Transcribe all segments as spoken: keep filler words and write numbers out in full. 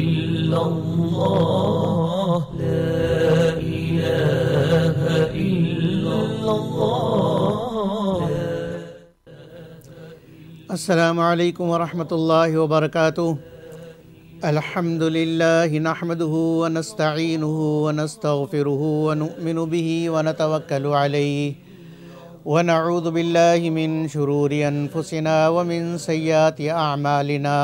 إلا الله لا إله إلا الله. السلام علیکم ورحمۃ اللہ وبرکاتہ. الحمد للہ نحمده ونستعینه ونستغفره ونؤمن به ونتوکل علیہ ونعوذ باللہ من شرور انفسنا ومن سیئات اعمالنا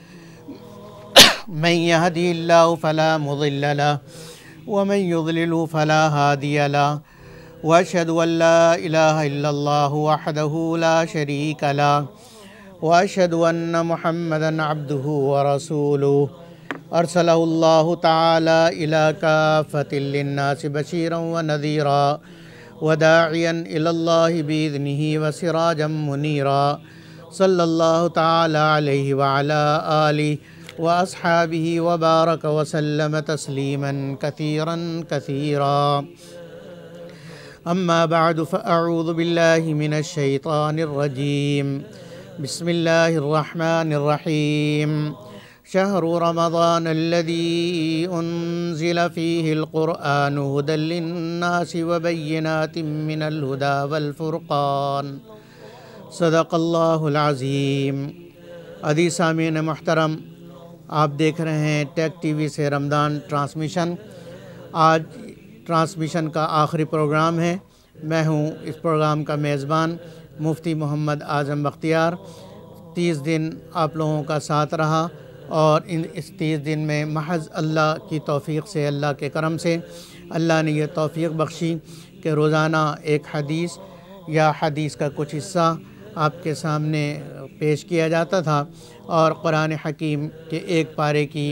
من يهده الله فلا مضل له ومن يضلل فلا هادي له واشهد ان لا اله الا الله وحده لا شريك له واشهد ان محمدا عبده ورسوله ارسله الله تعالى الى كافة للناس بشيرا ونذيرا وداعيا الى الله باذنه وسراجا منيرا صلى الله تعالى عليه وعلى آله واصحابه وبارك وسلم تسليما كثيرا كثيرا. اما بعد فاعوذ بالله من الشيطان الرجيم. بسم الله الرحمن الرحيم. شهر رمضان الذي أنزل فيه القرآن هدى للناس وبينات من الهدى والفرقان. صدق اللہ العظیم. عزیز سامعین محترم، آپ دیکھ رہے ہیں ٹیک ٹی وی سے رمضان ٹرانسمیشن. آج ٹرانسمیشن کا آخری پروگرام ہے. میں ہوں اس پروگرام کا میزبان مفتی محمد اعظم بختیار. تیس دن آپ لوگوں کا ساتھ رہا اور ان اس تیس دن میں محض اللہ کی توفیق سے، اللہ کے کرم سے اللہ نے یہ توفیق بخشی کہ روزانہ ایک حدیث یا حدیث کا کچھ حصہ آپ کے سامنے پیش کیا جاتا تھا اور قرآن حکیم کے ایک پارے کی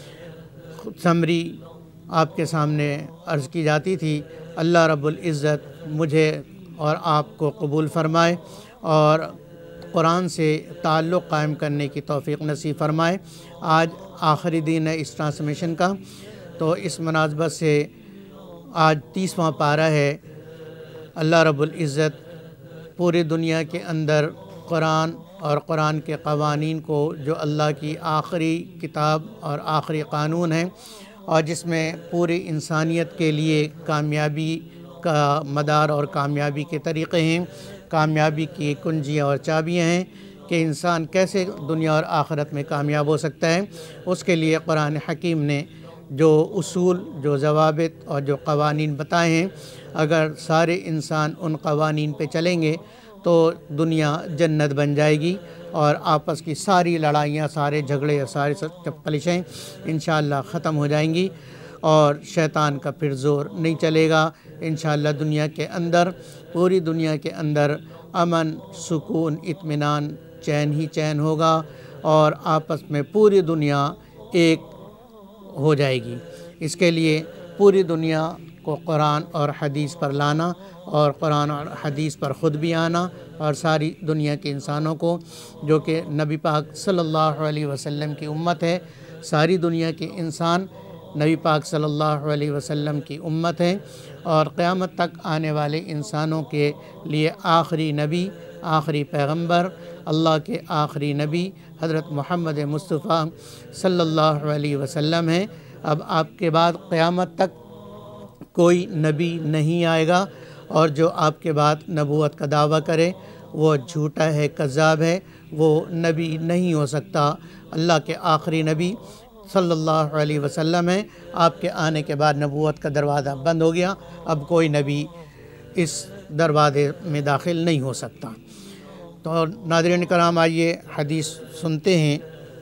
سمری آپ کے سامنے عرض کی جاتی تھی. اللہ رب العزت مجھے اور آپ کو قبول فرمائے اور قرآن سے تعلق قائم کرنے کی توفیق نصیب فرمائے. آج آخری دن ہے اس ٹرانسمیشن کا، تو اس مناسبت سے آج تیسواں پارہ ہے. اللہ رب العزت پوری دنیا کے اندر قرآن اور قرآن کے قوانین کو، جو اللہ کی آخری کتاب اور آخری قانون ہے اور جس میں پوری انسانیت کے لیے کامیابی کا مدار اور کامیابی کے طریقے ہیں، کامیابی کی کنجیاں اور چابیاں ہیں کہ انسان کیسے دنیا اور آخرت میں کامیاب ہو سکتا ہے. اس کے لیے قرآن حکیم نے جو اصول، جو ضوابط اور جو قوانین بتائے ہیں، اگر سارے انسان ان قوانین پہ چلیں گے تو دنیا جنت بن جائے گی اور آپس کی ساری لڑائیاں، سارے جھگڑے اور سارے چپکلشیں انشاءاللہ ختم ہو جائیں گی اور شیطان کا پھر زور نہیں چلے گا. انشاءاللہ دنیا کے اندر، پوری دنیا کے اندر امن، سکون، اطمینان، چین ہی چین ہوگا اور آپس میں پوری دنیا ایک ہو جائے گی. اس کے لیے پوری دنیا کو قرآن اور حدیث پر لانا اور قرآن اور حدیث پر خود بھی آنا اور ساری دنیا کے انسانوں کو، جو کہ نبی پاک صلی اللہ علیہ وسلم کی امت ہے، ساری دنیا کے انسان نبی پاک صلی اللہ علیہ وسلم کی امت ہے اور قیامت تک آنے والے انسانوں کے لیے آخری نبی، آخری پیغمبر، اللہ کے آخری نبی حضرت محمد مصطفیٰ صلی اللہ علیہ وسلم ہیں. اب آپ کے بعد قیامت تک کوئی نبی نہیں آئے گا اور جو آپ کے بعد نبوت کا دعویٰ کرے وہ جھوٹا ہے، کذاب ہے، وہ نبی نہیں ہو سکتا. اللہ کے آخری نبی صلی اللہ علیہ وسلم ہے. آپ کے آنے کے بعد نبوت کا دروازہ بند ہو گیا، اب کوئی نبی اس دروازے میں داخل نہیں ہو سکتا. تو ناظرین کرام، آئیے حدیث سنتے ہیں.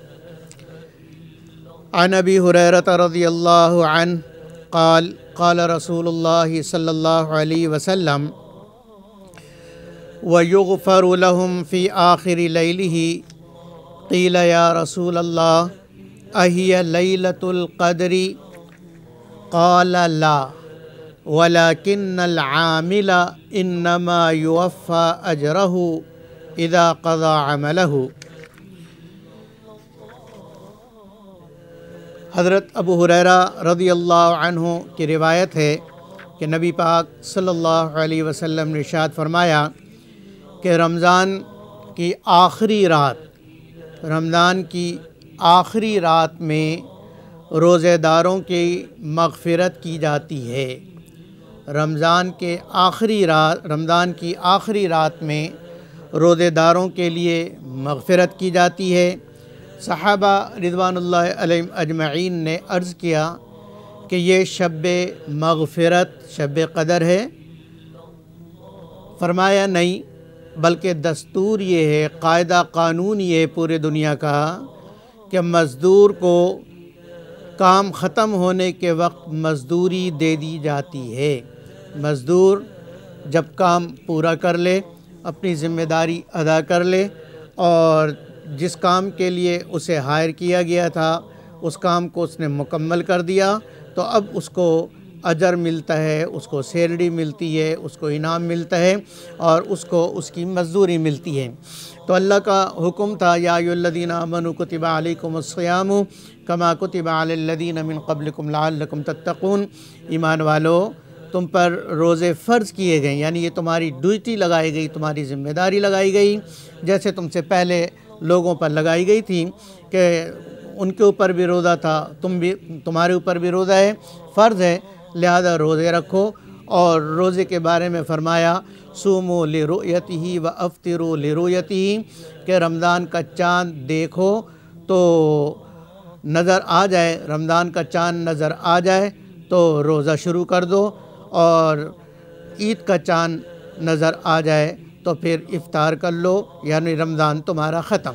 عن ابی ہریرہ رضی اللہ عنہ قال قال رسول اللہ صلی اللہ علیہ وسلم وَيُغْفَرُ لَهُمْ فِي آخِرِ لَيْلِهِ قِيلَ يَا رَسُولَ اللَّهِ أَهِيَ لَيْلَةُ الْقَدْرِ قَالَ لَا وَلَكِنَّ الْعَامِلَ إِنَّمَا يُوَفَّى أَجْرَهُ إِذَا قَضَى عَمَلَهُ. حضرت ابو ہریرہ رضی اللہ عنہ کی روایت ہے کہ نبی پاک صلی اللہ علیہ وسلم نے ارشاد فرمایا کہ رمضان کی آخری رات رمضان کی آخری رات میں روزے داروں کی مغفرت کی جاتی ہے۔ رمضان کے آخری رات رمضان کی آخری رات میں روزے داروں کے لیے مغفرت کی جاتی ہے۔ صحابہ رضوان اللہ علیہم اجمعین نے عرض کیا کہ یہ شب مغفرت شب قدر ہے؟ فرمایا نہیں، بلکہ دستور یہ ہے، قاعدہ قانون یہ ہے پورے دنیا کا کہ مزدور کو کام ختم ہونے کے وقت مزدوری دے دی جاتی ہے۔ مزدور جب کام پورا کر لے، اپنی ذمہ داری ادا کر لے اور جس کام کے لیے اسے ہائر کیا گیا تھا اس کام کو اس نے مکمل کر دیا، تو اب اس کو اجر ملتا ہے، اس کو سیلری ملتی ہے، اس کو انعام ملتا ہے اور اس کو اس کی مزدوری ملتی ہے۔ تو اللہ کا حکم تھا، یا ایھا الذین آمنوا کتب علیکم الصیام کما کتب علی الذین من قبلکم لعلکم تتقون، ایمان والو تم پر روزے فرض کیے گئے، یعنی یہ تمہاری ڈیوٹی لگائی گئی، تمہاری ذمہ داری لگائی گئی، جیسے تم سے پہلے لوگوں پر لگائی گئی تھی کہ ان کے اوپر بھی روزہ تھا، تم بھی تمہارے اوپر بھی روزہ ہے، فرض ہے، لہذا روزے رکھو۔ اور روزے کے بارے میں فرمایا صوموا لرؤیتہ وافطروا لرؤیتہ، کہ رمضان کا چاند دیکھو تو نظر آ جائے، رمضان کا چاند نظر آ جائے تو روزہ شروع کر دو، اور عید کا چاند نظر آ جائے تو پھر افطار کر لو، یعنی رمضان تمہارا ختم۔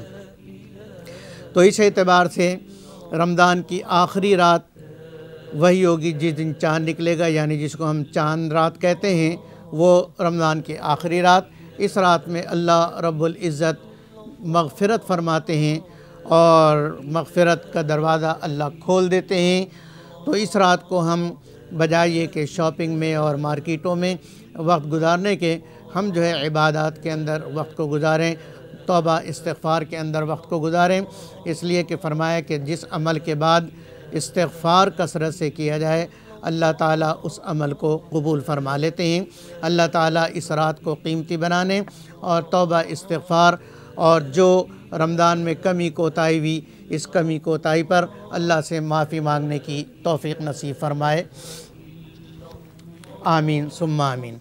تو اس اعتبار سے رمضان کی آخری رات وہی ہوگی جس دن چاند نکلے گا، یعنی جس کو ہم چاند رات کہتے ہیں، وہ رمضان کی آخری رات۔ اس رات میں اللہ رب العزت مغفرت فرماتے ہیں اور مغفرت کا دروازہ اللہ کھول دیتے ہیں۔ تو اس رات کو ہم بجائے یہ کہ شاپنگ میں اور مارکیٹوں میں وقت گزارنے کے، ہم جو ہے عبادات کے اندر وقت کو گزاریں، توبہ استغفار کے اندر وقت کو گزاریں، اس لیے کہ فرمایا کہ جس عمل کے بعد استغفار کثرت سے کیا جائے اللہ تعالیٰ اس عمل کو قبول فرما لیتے ہیں۔ اللہ تعالیٰ اس رات کو قیمتی بنانے اور توبہ استغفار اور جو رمضان میں کمی کوتاہی ہوئی، اس کمی کوتاہی پر اللہ سے معافی مانگنے کی توفیق نصیب فرمائے، آمین ثم آمین۔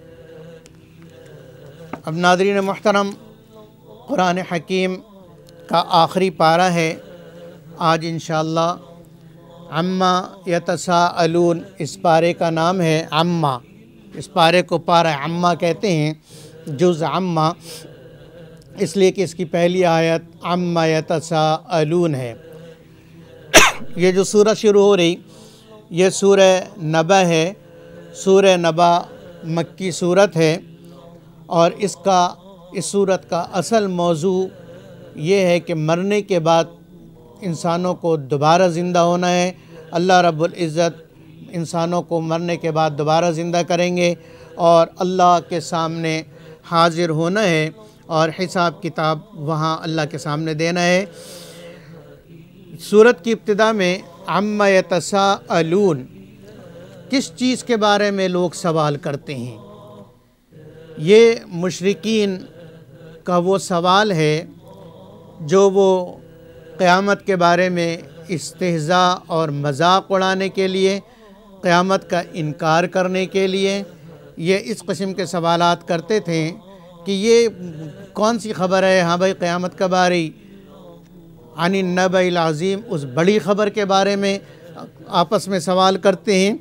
اب ناظرین محترم، قرآن حکیم کا آخری پارہ ہے آج انشاءاللہ، عما یتساءلون، اس پارے کا نام ہے عما، اس پارے کو پارہ عما کہتے ہیں، جز عما، اس لیے کہ اس کی پہلی آیت عما یتساءلون ہے۔ یہ جو سورہ شروع ہو رہی یہ سورہ نبا ہے۔ سورہ نبا مکی صورت ہے اور اس کا اس صورت کا اصل موضوع یہ ہے کہ مرنے کے بعد انسانوں کو دوبارہ زندہ ہونا ہے۔ اللہ رب العزت انسانوں کو مرنے کے بعد دوبارہ زندہ کریں گے اور اللہ کے سامنے حاضر ہونا ہے اور حساب کتاب وہاں اللہ کے سامنے دینا ہے۔ سورت کی ابتدا میں عما یتساءلون، کس چیز کے بارے میں لوگ سوال کرتے ہیں؟ یہ مشرکین کا وہ سوال ہے جو وہ قیامت کے بارے میں استہزاء اور مذاق اڑانے کے لیے، قیامت کا انکار کرنے کے لیے یہ اس قسم کے سوالات کرتے تھے کہ یہ کون سی خبر ہے، ہاں بھائی قیامت کب آ رہی، عن النبأ العظیم، اس بڑی خبر کے بارے میں آپس میں سوال کرتے ہیں۔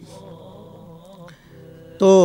تو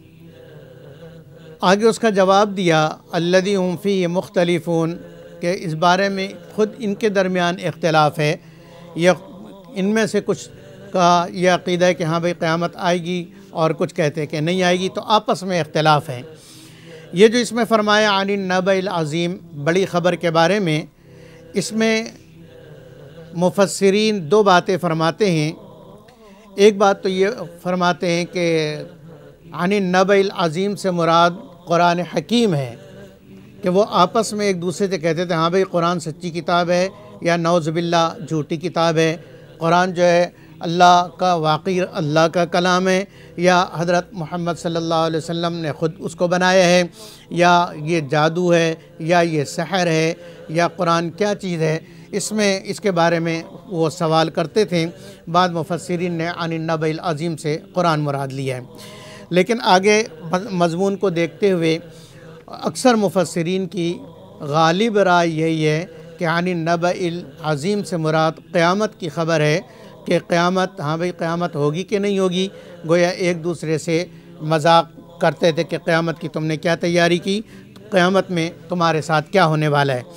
آگے اس کا جواب دیا الذی هم فیہ مختلفون، کہ اس بارے میں خود ان کے درمیان اختلاف ہے، یا ان میں سے کچھ کا یہ عقیدہ ہے کہ ہاں بھائی قیامت آئے گی اور کچھ کہتے ہیں کہ نہیں آئے گی، تو آپس میں اختلاف ہے۔ یہ جو اس میں فرمایا عن النبأ العظیم، بڑی خبر کے بارے میں، اس میں مفسرین دو باتیں فرماتے ہیں۔ ایک بات تو یہ فرماتے ہیں کہ عن النبأ العظیم سے مراد قرآن حکیم ہے، کہ وہ آپس میں ایک دوسرے سے کہتے تھے ہاں بھئی قرآن سچی کتاب ہے یا نعوذ باللہ جھوٹی کتاب ہے، قرآن جو ہے اللہ کا واقعی اللہ کا کلام ہے یا حضرت محمد صلی اللہ علیہ وسلم نے خود اس کو بنایا ہے، یا یہ جادو ہے یا یہ سحر ہے یا قرآن کیا چیز ہے۔ اس میں اس کے بارے میں وہ سوال کرتے تھے۔ بعض مفسرین نے عن النبأ العظیم سے قرآن مراد لیا ہے، لیکن آگے مضمون کو دیکھتے ہوئے اکثر مفسرین کی غالب رائے یہی ہے کہ عن النبأ العظیم سے مراد قیامت کی خبر ہے، کہ قیامت، ہاں بھئی قیامت ہوگی کہ نہیں ہوگی۔ گویا ایک دوسرے سے مذاق کرتے تھے کہ قیامت کی تم نے کیا تیاری کی، قیامت میں تمہارے ساتھ کیا ہونے والا ہے۔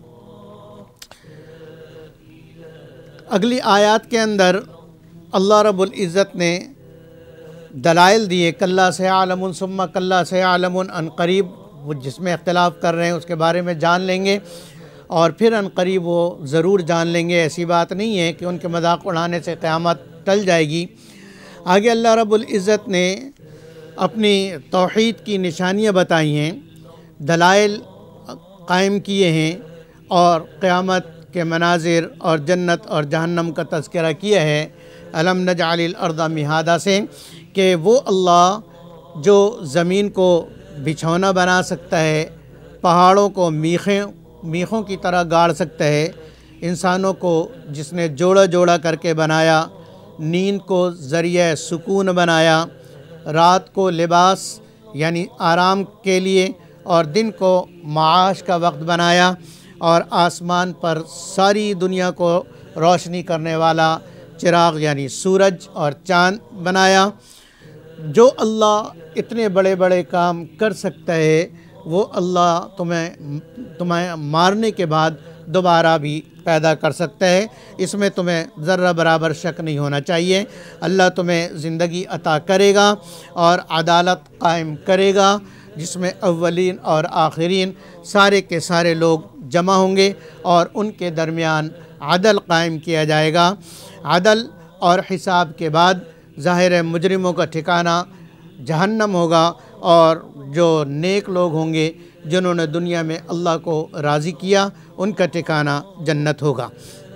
اگلی آیات کے اندر اللہ رب العزت نے دلائل دیے، کلا سیعلمون ثم کلا سیعلمون، ان قریب وہ جس میں اختلاف کر رہے ہیں اس کے بارے میں جان لیں گے، اور پھر ان قریب وہ ضرور جان لیں گے۔ ایسی بات نہیں ہے کہ ان کے مذاق اڑانے سے قیامت ٹل جائے گی۔ آگے اللہ رب العزت نے اپنی توحید کی نشانیاں بتائی ہیں، دلائل قائم کیے ہیں، اور قیامت کے مناظر اور جنت اور جہنم کا تذکرہ کیا ہے الم نجعل الارض مہادا سے، کہ وہ اللہ جو زمین کو بچھونا بنا سکتا ہے، پہاڑوں کو میخیں میخوں کی طرح گاڑ سکتا ہے، انسانوں کو جس نے جوڑا جوڑا کر کے بنایا، نیند کو ذریعہ سکون بنایا، رات کو لباس یعنی آرام کے لیے اور دن کو معاش کا وقت بنایا، اور آسمان پر ساری دنیا کو روشنی کرنے والا چراغ یعنی سورج اور چاند بنایا۔ جو اللہ اتنے بڑے بڑے کام کر سکتا ہے، وہ اللہ تمہیں تمہیں مارنے کے بعد دوبارہ بھی پیدا کر سکتا ہے، اس میں تمہیں ذرہ برابر شک نہیں ہونا چاہیے۔ اللہ تمہیں زندگی عطا کرے گا اور عدالت قائم کرے گا، جس میں اولین اور آخرین سارے کے سارے لوگ جمع ہوں گے، اور ان کے درمیان عدل قائم کیا جائے گا۔ عدل اور حساب کے بعد ظاہر ہے مجرموں کا ٹھکانہ جہنم ہوگا، اور جو نیک لوگ ہوں گے جنہوں نے دنیا میں اللہ کو راضی کیا، ان کا ٹھکانہ جنت ہوگا۔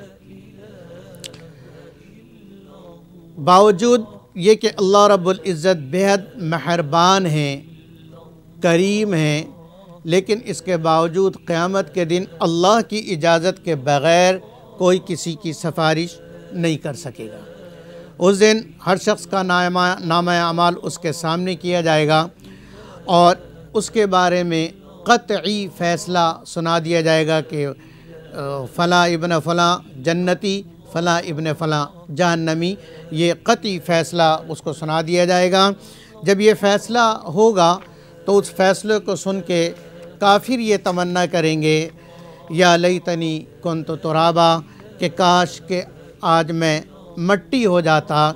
باوجود یہ کہ اللہ رب العزت بہت مہربان ہیں، کریم ہیں، لیکن اس کے باوجود قیامت کے دن اللہ کی اجازت کے بغیر کوئی کسی کی سفارش نہیں کر سکے گا۔ اس دن ہر شخص کا نامہ نامہ اعمال اس کے سامنے کیا جائے گا، اور اس کے بارے میں قطعی فیصلہ سنا دیا جائے گا کہ فلاں ابن فلاں جنتی، فلاں ابن فلاں جہنمی، یہ قطعی فیصلہ اس کو سنا دیا جائے گا۔ جب یہ فیصلہ ہوگا تو اس فیصلے کو سن کے کافر یہ تمنا کریں گے، یا لیتنی کنت ترابا، کہ کاش کہ آج میں مٹی ہو جاتا۔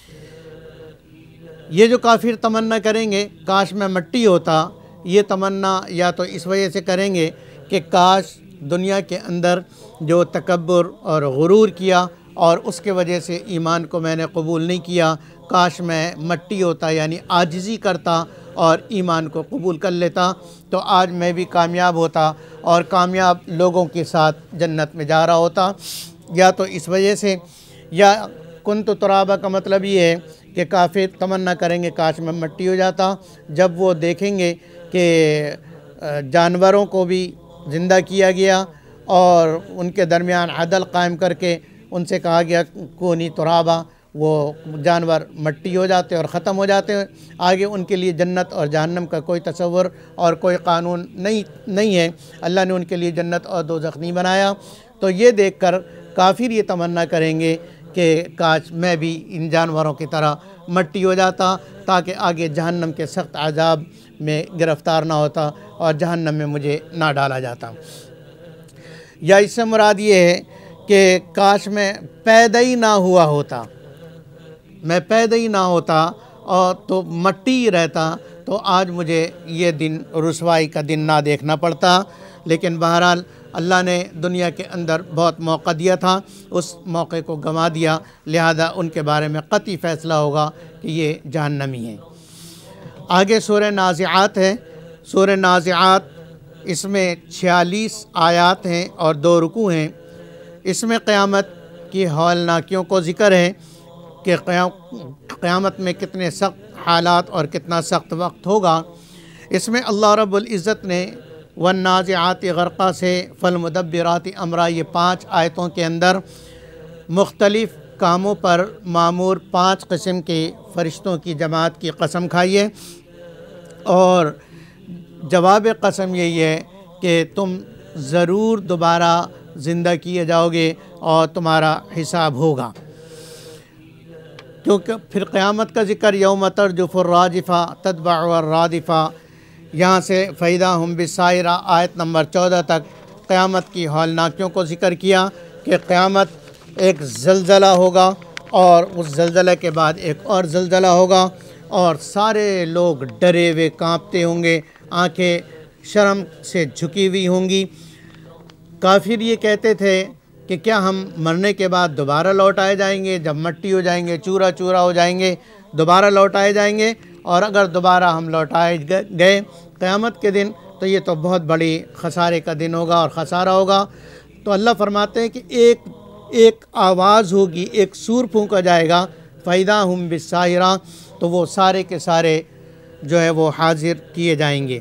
یہ جو کافر تمنا کریں گے کاش میں مٹی ہوتا، یہ تمنا یا تو اس وجہ سے کریں گے کہ کاش دنیا کے اندر جو تکبر اور غرور کیا اور اس کے وجہ سے ایمان کو میں نے قبول نہیں کیا، کاش میں مٹی ہوتا یعنی عاجزی کرتا اور ایمان کو قبول کر لیتا، تو آج میں بھی کامیاب ہوتا اور کامیاب لوگوں کے ساتھ جنت میں جا رہا ہوتا۔ یا تو اس وجہ سے، یا کنت ترابا کا مطلب یہ ہے کہ کافر تمنا کریں گے کاش میں مٹی ہو جاتا۔ جب وہ دیکھیں گے کہ جانوروں کو بھی زندہ کیا گیا اور ان کے درمیان عدل قائم کر کے ان سے کہا گیا کونی ترابا، وہ جانور مٹی ہو جاتے اور ختم ہو جاتے ہیں، آگے ان کے لیے جنت اور جہنم کا کوئی تصور اور کوئی قانون نہیں نہیں ہے۔ اللہ نے ان کے لیے جنت اور دوزخ نہیں بنایا، تو یہ دیکھ کر کافر یہ تمنا کریں گے کہ کاش میں بھی ان جانوروں کی طرح مٹی ہو جاتا، تاکہ آگے جہنم کے سخت عذاب میں گرفتار نہ ہوتا اور جہنم میں مجھے نہ ڈالا جاتا۔ یا اس سے مراد یہ ہے کہ کاش میں پیدا ہی نہ ہوا ہوتا، میں پیدا ہی نہ ہوتا اور تو مٹی ہی رہتا، تو آج مجھے یہ دن رسوائی کا دن نہ دیکھنا پڑتا۔ لیکن بہرحال اللہ نے دنیا کے اندر بہت موقع دیا تھا، اس موقع کو گنوا دیا، لہذا ان کے بارے میں قطعی فیصلہ ہوگا کہ یہ جہنمی ہیں۔ آگے سورہ نازعات ہے۔ سورہ نازعات اس میں چھیالیس آیات ہیں اور دو رکوع ہیں۔ اس میں قیامت کی ہولناکیوں کو ذکر ہے کہ قیامت میں کتنے سخت حالات اور کتنا سخت وقت ہوگا۔ اس میں اللہ رب العزت نے والنازعات غرقہ سے فالمدبرات امرا، یہ پانچ آیتوں کے اندر مختلف کاموں پر معمور پانچ قسم کے فرشتوں کی جماعت کی قسم کھائیے، اور جواب قسم یہی ہے کہ تم ضرور دوبارہ زندہ کیے جاؤ گے اور تمہارا حساب ہوگا، کیونکہ پھر قیامت کا ذکر یوم ترجف الراجفہ تتبع الرادفہ، یہاں سے فَإِذَا هُمْ بِالسَّاہِرَةِ آیت نمبر چودہ تک قیامت کی ہولناکیوں کو ذکر کیا کہ قیامت ایک زلزلہ ہوگا، اور اس زلزلے کے بعد ایک اور زلزلہ ہوگا، اور سارے لوگ ڈرے ہوئے کانپتے ہوں گے، آنکھیں شرم سے جھکی ہوئی ہوں گی۔ کافر یہ کہتے تھے کہ کیا ہم مرنے کے بعد دوبارہ لوٹائے جائیں گے؟ جب مٹی ہو جائیں گے، چورا چورا ہو جائیں گے، دوبارہ لوٹائے جائیں گے؟ اور اگر دوبارہ ہم لوٹائے گئے قیامت کے دن تو یہ تو بہت بڑی خسارے کا دن ہوگا اور خسارہ ہوگا۔ تو اللہ فرماتے ہیں کہ ایک ایک آواز ہوگی، ایک سور پھونکا جائے گا، فَإِذَا هُمْ بِالسَّاہِرَةِ، تو وہ سارے کے سارے جو ہے وہ حاضر کیے جائیں گے۔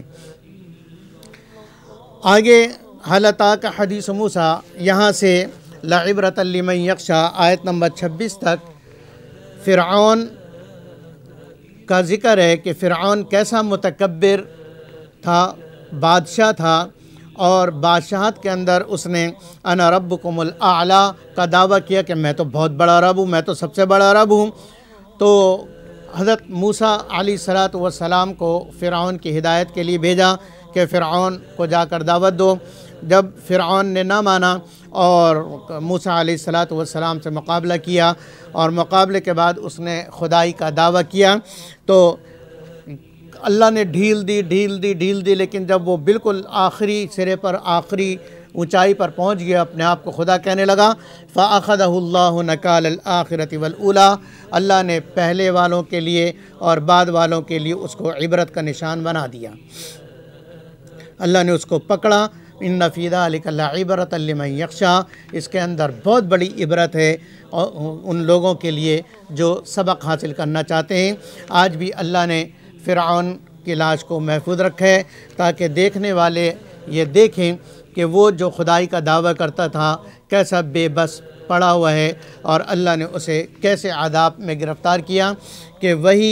آگے حَلْ أَتَاكَ حَدِيثُ مُوسیٰ، یہاں سے لَعِبْرَةً لِمَنْ يَخْشَىٰ آیت نمبر چھبیس تک فرعون کا ذکر ہے کہ فرعون کیسا متکبر تھا، بادشاہ تھا، اور بادشاہت کے اندر اس نے انا ربکم الاعلیٰ کا دعویٰ کیا کہ میں تو بہت بڑا رب ہوں، میں تو سب سے بڑا رب ہوں۔ تو حضرت موسیٰ علیہ الصلاۃ والسلام کو فرعون کی ہدایت کے لیے بھیجا کہ فرعون کو جا کر دعوت دو۔ جب فرعون نے نہ مانا اور موسیٰ علیہ الصلاۃ والسلام سے مقابلہ کیا، اور مقابلے کے بعد اس نے خدائی کا دعویٰ کیا، تو اللہ نے ڈھیل دی ڈھیل دی ڈھیل دی لیکن جب وہ بالکل آخری سرے پر، آخری اونچائی پر پہنچ گیا، اپنے آپ کو خدا کہنے لگا، فَأَخَذَهُ اللَّهُ نَكَالَ الْآخِرَةِ وَالْأُولَىٰ، اللہ نے پہلے والوں کے لیے اور بعد والوں کے لیے اس کو عبرت کا نشان بنا دیا، اللہ نے اس کو پکڑا۔ ان فی ذلک لعبرۃ لمن یخشیٰ، اس کے اندر بہت بڑی عبرت ہے اور ان لوگوں کے لیے جو سبق حاصل کرنا چاہتے ہیں۔ آج بھی اللہ نے فرعون کی لاش کو محفوظ رکھا ہے تاکہ دیکھنے والے یہ دیکھیں کہ وہ جو خدائی کا دعویٰ کرتا تھا کیسا بے بس پڑا ہوا ہے، اور اللہ نے اسے کیسے عذاب میں گرفتار کیا کہ وہی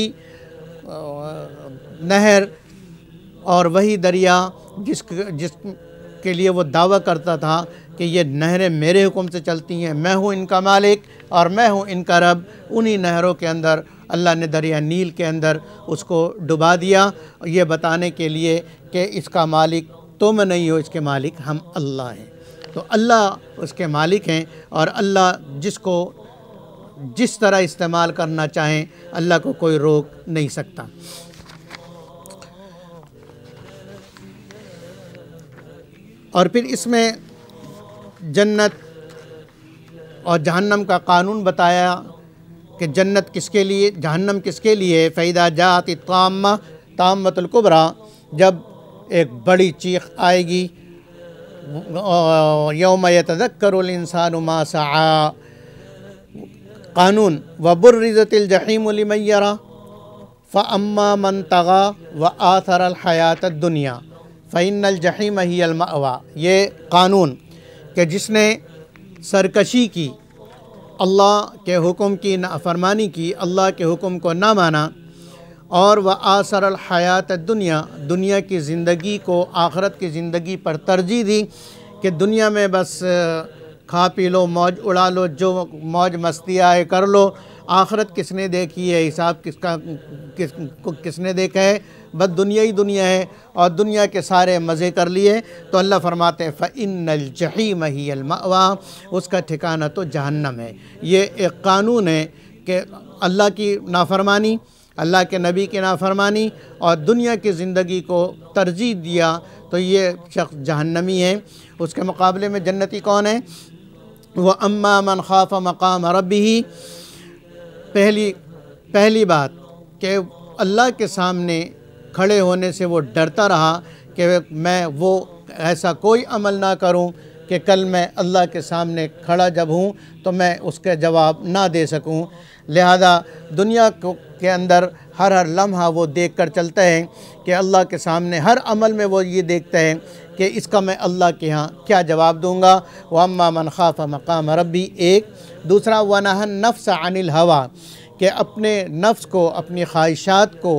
نہر اور وہی دریا جس جس کے لیے وہ دعویٰ کرتا تھا کہ یہ نہریں میرے حکم سے چلتی ہیں، میں ہوں ان کا مالک اور میں ہوں ان کا رب، انہی نہروں کے اندر اللہ نے دریا نیل کے اندر اس کو ڈبا دیا، یہ بتانے کے لیے کہ اس کا مالک تم نہیں ہو، اس کے مالک ہم اللہ ہیں۔ تو اللہ اس کے مالک ہیں، اور اللہ جس کو جس طرح استعمال کرنا چاہیں اللہ کو کوئی روک نہیں سکتا۔ اور پھر اس میں جنت اور جہنم کا قانون بتایا کہ جنت کس کے لیے، جہنم کس کے لیے۔ فَإِذَا جَاءَتِ الطَّامَّةُ طَامَّةُ الْكُبْرىٰ، جب ایک بڑی چیخ آئے گی، یوم یتذکر الانسان ما سعیٰ، قانون وبرزت الجحیم لمن یریٰ فاما من طغیٰ وآثر الحیاۃ الدنیا فإن الجحیم ہی المأویٰ، یہ قانون کہ جس نے سرکشی کی، اللہ کے حکم کی نافرمانی کی، اللہ کے حکم کو نہ مانا، اور وآثر الحیاۃ الدنیا، دنیا کی زندگی کو آخرت کی زندگی پر ترجیح دی کہ دنیا میں بس کھا پی لو، موج اڑا لو، جو موج مستی آئے کر لو، آخرت کس نے دیکھی ہے، حساب کس کا کس کس نے دیکھا ہے، بس دنیا ہی دنیا ہے اور دنیا کے سارے مزے کر لیے۔ تو اللہ فرماتے ہیں فَإِنَّ الْجَحِيمَ هِيَ الْمَأْوَىٰ، اس کا ٹھکانہ تو جہنم ہے۔ یہ ایک قانون ہے کہ اللہ کی نافرمانی، اللہ کے نبی کی نافرمانی اور دنیا کی زندگی کو ترجیح دیا تو یہ شخص جہنمی ہے۔ اس کے مقابلے میں جنتی کون ہے؟ وَأَمَّا مَنْ خَافَ مَقَامَ رَبِّهِ، پہلی پہلی بات کہ اللہ کے سامنے کھڑے ہونے سے وہ ڈرتا رہا کہ میں وہ ایسا کوئی عمل نہ کروں کہ کل میں اللہ کے سامنے کھڑا جب ہوں تو میں اس کے جواب نہ دے سکوں، لہذا دنیا کے اندر ہر ہر لمحہ وہ دیکھ کر چلتا ہے کہ اللہ کے سامنے ہر عمل میں وہ یہ دیکھتا ہے کہ اس کا میں اللہ کے ہاں کیا جواب دوں گا۔ وَأَمَّا مَنْ خَافَ مَقَامَ رَبِّ ایک، دوسرا وَنَهَى النَّفْسَ عَنِ الْهَوَىٰ کہ اپنے نفس کو، اپنی خواہشات کو،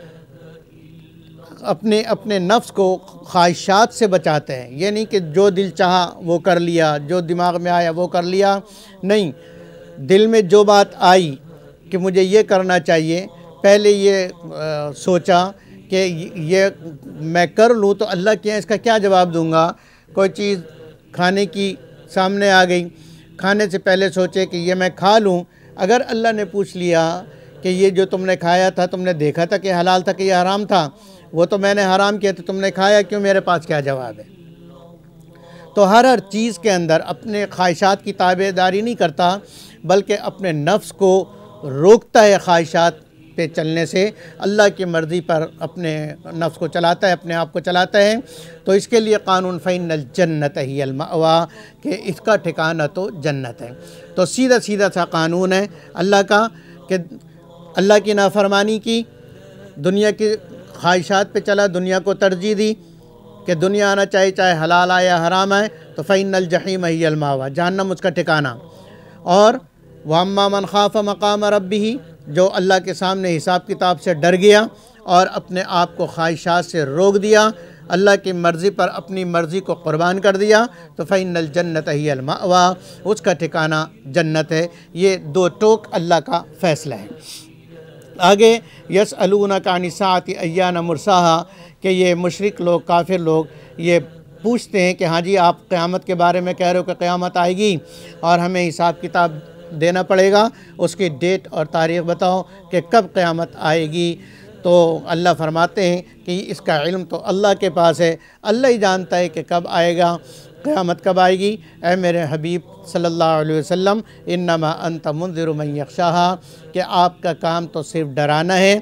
اپنے اپنے نفس کو خواہشات سے بچاتے ہیں۔ یہ نہیں کہ جو دل چاہا وہ کر لیا، جو دماغ میں آیا وہ کر لیا، نہیں، دل میں جو بات آئی کہ مجھے یہ کرنا چاہیے، پہلے یہ سوچا کہ یہ میں کر لوں تو اللہ کے یہاں اس کا کیا جواب دوں گا۔ کوئی چیز کھانے کی سامنے آ گئی، کھانے سے پہلے سوچے کہ یہ میں کھا لوں، اگر اللہ نے پوچھ لیا کہ یہ جو تم نے کھایا تھا تم نے دیکھا تھا کہ حلال تھا کہ یہ حرام تھا، وہ تو میں نے حرام کیا تھا، تم نے کھایا کیوں، میرے پاس کیا جواب ہے۔ تو ہر ہر چیز کے اندر اپنے خواہشات کی تابع داری نہیں کرتا، بلکہ اپنے نفس کو روکتا ہے خواہشات پہ چلنے سے، اللہ کی مرضی پر اپنے نفس کو چلاتا ہے، اپنے آپ کو چلاتا ہے۔ تو اس کے لیے قانون فَإِنَّ الْجَنَّةَ هِيَ الْمَأْوَىٰ کہ اس کا ٹھکانہ تو جنت ہے۔ تو سیدھا سیدھا سا قانون ہے اللہ کا کہ اللہ کی نافرمانی کی، دنیا کی خواہشات پہ چلا، دنیا کو ترجیح دی کہ دنیا آنا چاہیے چاہے حلال آئے یا حرام آئے، تو فَإِنَّ الْجَحِيمَ هِيَ الْمَأْوَىٰ جہنم اس کا ٹھکانہ۔ اور وَأَمَّا مَنْ خَافَ مَقَامَ رَبِّهِ جو اللہ کے سامنے حساب کتاب سے ڈر گیا اور اپنے آپ کو خواہشات سے روک دیا، اللہ کی مرضی پر اپنی مرضی کو قربان کر دیا، تو فَإِنَّ الْجَنَّةَ هِيَ الْمَأْوَىٰ اس کا ٹھکانہ جنت ہے۔ یہ دو ٹوک اللہ کا فیصلہ ہے۔ آگے یسألونک عن الساعۃ ایان مرساہا کہ یہ مشرک لوگ، کافر لوگ یہ پوچھتے ہیں کہ ہاں جی آپ قیامت کے بارے میں کہہ رہے ہو کہ قیامت آئے گی اور ہمیں حساب کتاب دینا پڑے گا، اس کی ڈیٹ اور تاریخ بتاؤ کہ کب قیامت آئے گی۔ تو اللہ فرماتے ہیں کہ اس کا علم تو اللہ کے پاس ہے، اللہ ہی جانتا ہے کہ کب آئے گا، قیامت کب آئے گی۔ اے میرے حبیب صلی اللہ علیہ وسلم انما انت منذر من یخشاہا کہ آپ کا کام تو صرف ڈرانا ہے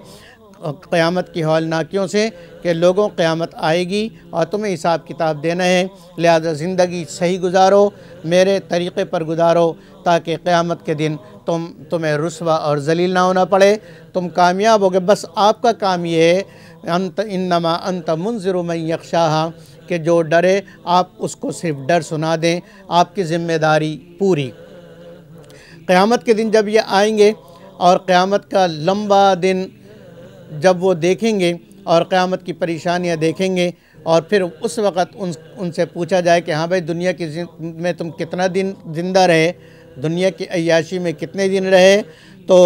قیامت کی ہولناکیوں سے کہ لوگوں قیامت آئے گی اور تمہیں حساب کتاب دینا ہے، لہذا زندگی صحیح گزارو، میرے طریقے پر گزارو تاکہ قیامت کے دن تم تمہیں رسوا اور ذلیل نہ ہونا پڑے، تم کامیاب ہوگے۔ بس آپ کا کام یہ ہے انت انما انت منذر من یخشاہا کہ جو ڈرے آپ اس کو صرف ڈر سنا دیں، آپ کی ذمہ داری پوری۔ قیامت کے دن جب یہ آئیں گے اور قیامت کا لمبا دن جب وہ دیکھیں گے اور قیامت کی پریشانیاں دیکھیں گے اور پھر اس وقت ان ان سے پوچھا جائے کہ ہاں بھائی دنیا کی میں تم کتنا دن زندہ رہے، دنیا کی عیاشی میں کتنے دن رہے، تو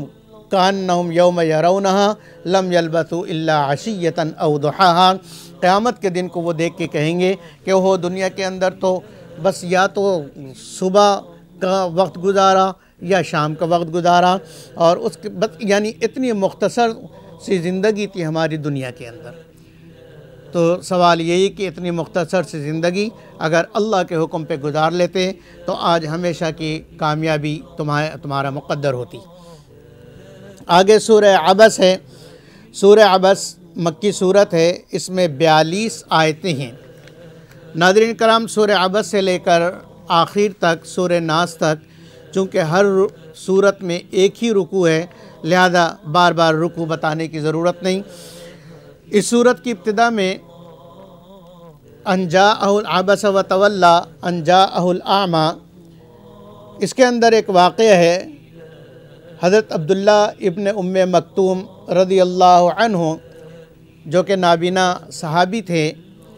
کانہم یوم یرونہا لم یلبثوا الا عشیۃ او ضحاہا قیامت کے دن کو وہ دیکھ کے کہیں گے کہ وہ دنیا کے اندر تو بس یا تو صبح کا وقت گزارا یا شام کا وقت گزارا، اور اس کے بس یعنی اتنی مختصر سی زندگی تھی ہماری دنیا کے اندر۔ تو سوال یہی کہ اتنی مختصر سی زندگی اگر اللہ کے حکم پہ گزار لیتے تو آج ہمیشہ کی کامیابی تمہارا تمہارا مقدر ہوتی۔ آگے سورہ عبس ہے۔ سورہ عبس مکی صورت ہے، اس میں بیالیس آیتیں ہیں۔ ناظرین کرام سورہ عبس سے لے کر آخر تک سورہ ناس تک چونکہ ہر صورت میں ایک ہی رکوع ہے، لہذا بار بار رکوع بتانے کی ضرورت نہیں۔ اس صورت کی ابتدا میں ان جاءہ العبس وتولی ان جاءہ الاعمی، اس کے اندر ایک واقعہ ہے۔ حضرت عبداللہ ابن ام مکتوم رضی اللہ عنہ جو کہ نابینا صحابی تھے،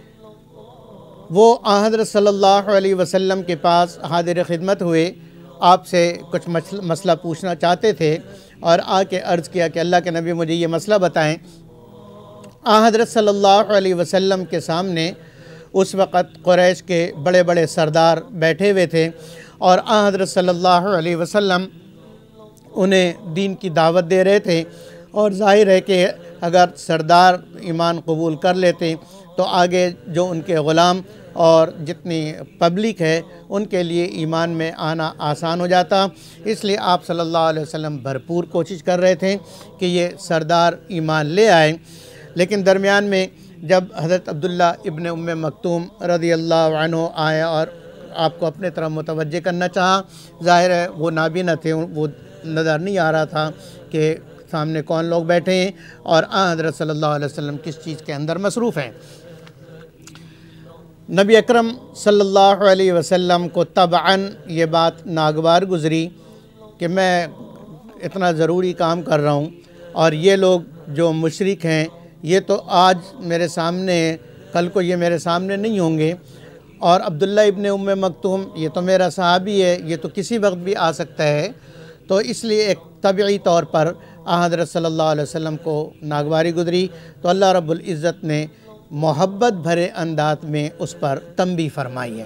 وہ آن حضرت صلی اللہ علیہ وسلم کے پاس حاضر خدمت ہوئے، آپ سے کچھ مسئلہ پوچھنا چاہتے تھے اور آ کے عرض کیا کہ اللہ کے نبی مجھے یہ مسئلہ بتائیں۔ آن حضرت صلی اللہ علیہ وسلم کے سامنے اس وقت قریش کے بڑے بڑے سردار بیٹھے ہوئے تھے اور آن حضرت صلی اللہ علیہ وسلم انہیں دین کی دعوت دے رہے تھے، اور ظاہر ہے کہ اگر سردار ایمان قبول کر لیتے تو آگے جو ان کے غلام اور جتنی پبلک ہے ان کے لیے ایمان میں آنا آسان ہو جاتا، اس لیے آپ صلی اللہ علیہ وسلم بھرپور کوشش کر رہے تھے کہ یہ سردار ایمان لے آئیں۔ لیکن درمیان میں جب حضرت عبداللہ ابن ام مکتوم رضی اللہ عنہ آئے اور آپ کو اپنے طرف متوجہ کرنا چاہا، ظاہر ہے وہ نابینا تھے، وہ نظر نہیں آ رہا تھا کہ سامنے کون لوگ بیٹھے ہیں اور آن حضرت صلی اللہ علیہ وسلم کس چیز کے اندر مصروف ہیں۔ نبی اکرم صلی اللہ علیہ وسلم کو طبعاً یہ بات ناگوار گزری کہ میں اتنا ضروری کام کر رہا ہوں اور یہ لوگ جو مشرک ہیں یہ تو آج میرے سامنے، کل کو یہ میرے سامنے نہیں ہوں گے، اور عبداللہ ابن ام مکتوم یہ تو میرا صحابی ہے، یہ تو کسی وقت بھی آ سکتا ہے۔ تو اس لیے ایک طبعی طور پر آن حضرت صلی اللہ علیہ وسلم کو ناگواری گزری، تو اللہ رب العزت نے محبت بھرے انداز میں اس پر تنبیہ فرمائی ہے۔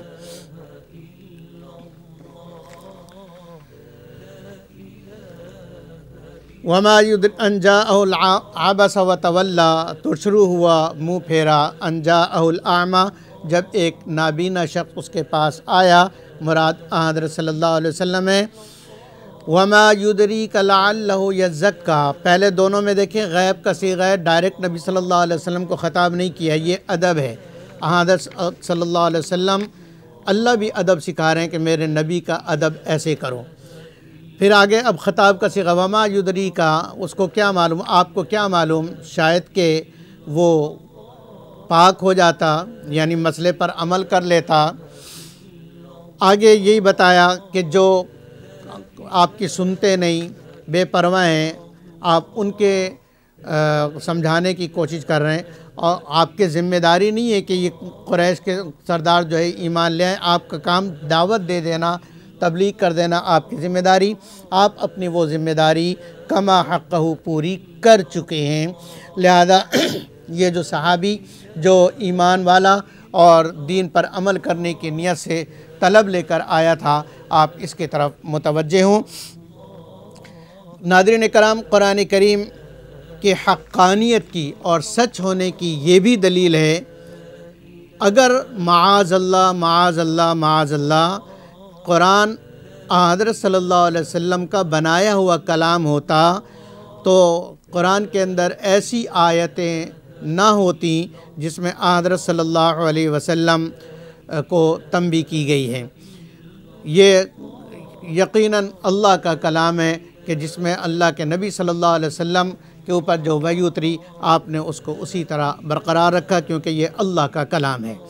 وما يدرك ان جاءه العبس وتولى، تو شروع ہوا منہ پھیرا، ان جاءه الاعمى، جب ایک نابینا شخص اس کے پاس آیا، مراد آن حضرت صلی اللہ علیہ وسلم ہے۔ وما يدريك لعله يزكى، پہلے دونوں میں دیکھیں غیب کا صیغہ ہے، ڈائریکٹ نبی صلی اللہ علیہ وسلم کو خطاب نہیں کیا، یہ ادب ہے۔ آن حضرت صلی اللہ علیہ وسلم اللہ بھی ادب سکھا رہے ہیں کہ میرے نبی کا ادب ایسے کرو۔ پھر آگے اب خطاب کا صیغہ وما یدریک، اس کو کیا معلوم، آپ کو کیا معلوم، شاید کہ وہ پاک ہو جاتا، یعنی مسئلے پر عمل کر لیتا۔ آگے یہی بتایا کہ جو آپ کی سنتے نہیں، بے پرواہ ہیں، آپ ان کے سمجھانے کی کوشش کر رہے ہیں، اور آپ کے ذمہ داری نہیں ہے کہ یہ قریش کے سردار جو ہے ایمان لے آئیں، آپ کا کام دعوت دے دینا، تبلیغ کر دینا آپ کی ذمہ داری، آپ اپنی وہ ذمہ داری کما حقہ پوری کر چکے ہیں۔ لہذا یہ جو صحابی جو ایمان والا اور دین پر عمل کرنے کی نیت سے طلب لے کر آیا تھا، آپ اس کی طرف متوجہ ہوں۔ ناظرین کرام، قرآن کریم کی حقانیت کی اور سچ ہونے کی یہ بھی دلیل ہے، اگر معاذ اللہ معاذ اللہ معاذ اللہ قرآن حضرت صلی اللہ علیہ وسلم کا بنایا ہوا کلام ہوتا تو قرآن کے اندر ایسی آیتیں نہ ہوتی جس میں حضرت صلی اللہ علیہ وسلم کو تنبیہ کی گئی ہے۔ یہ یقیناً اللہ کا کلام ہے کہ جس میں اللہ کے نبی صلی اللہ علیہ وسلم کے اوپر جو وحی اتری، آپ نے اس کو اسی طرح برقرار رکھا کیونکہ یہ اللہ کا کلام ہے۔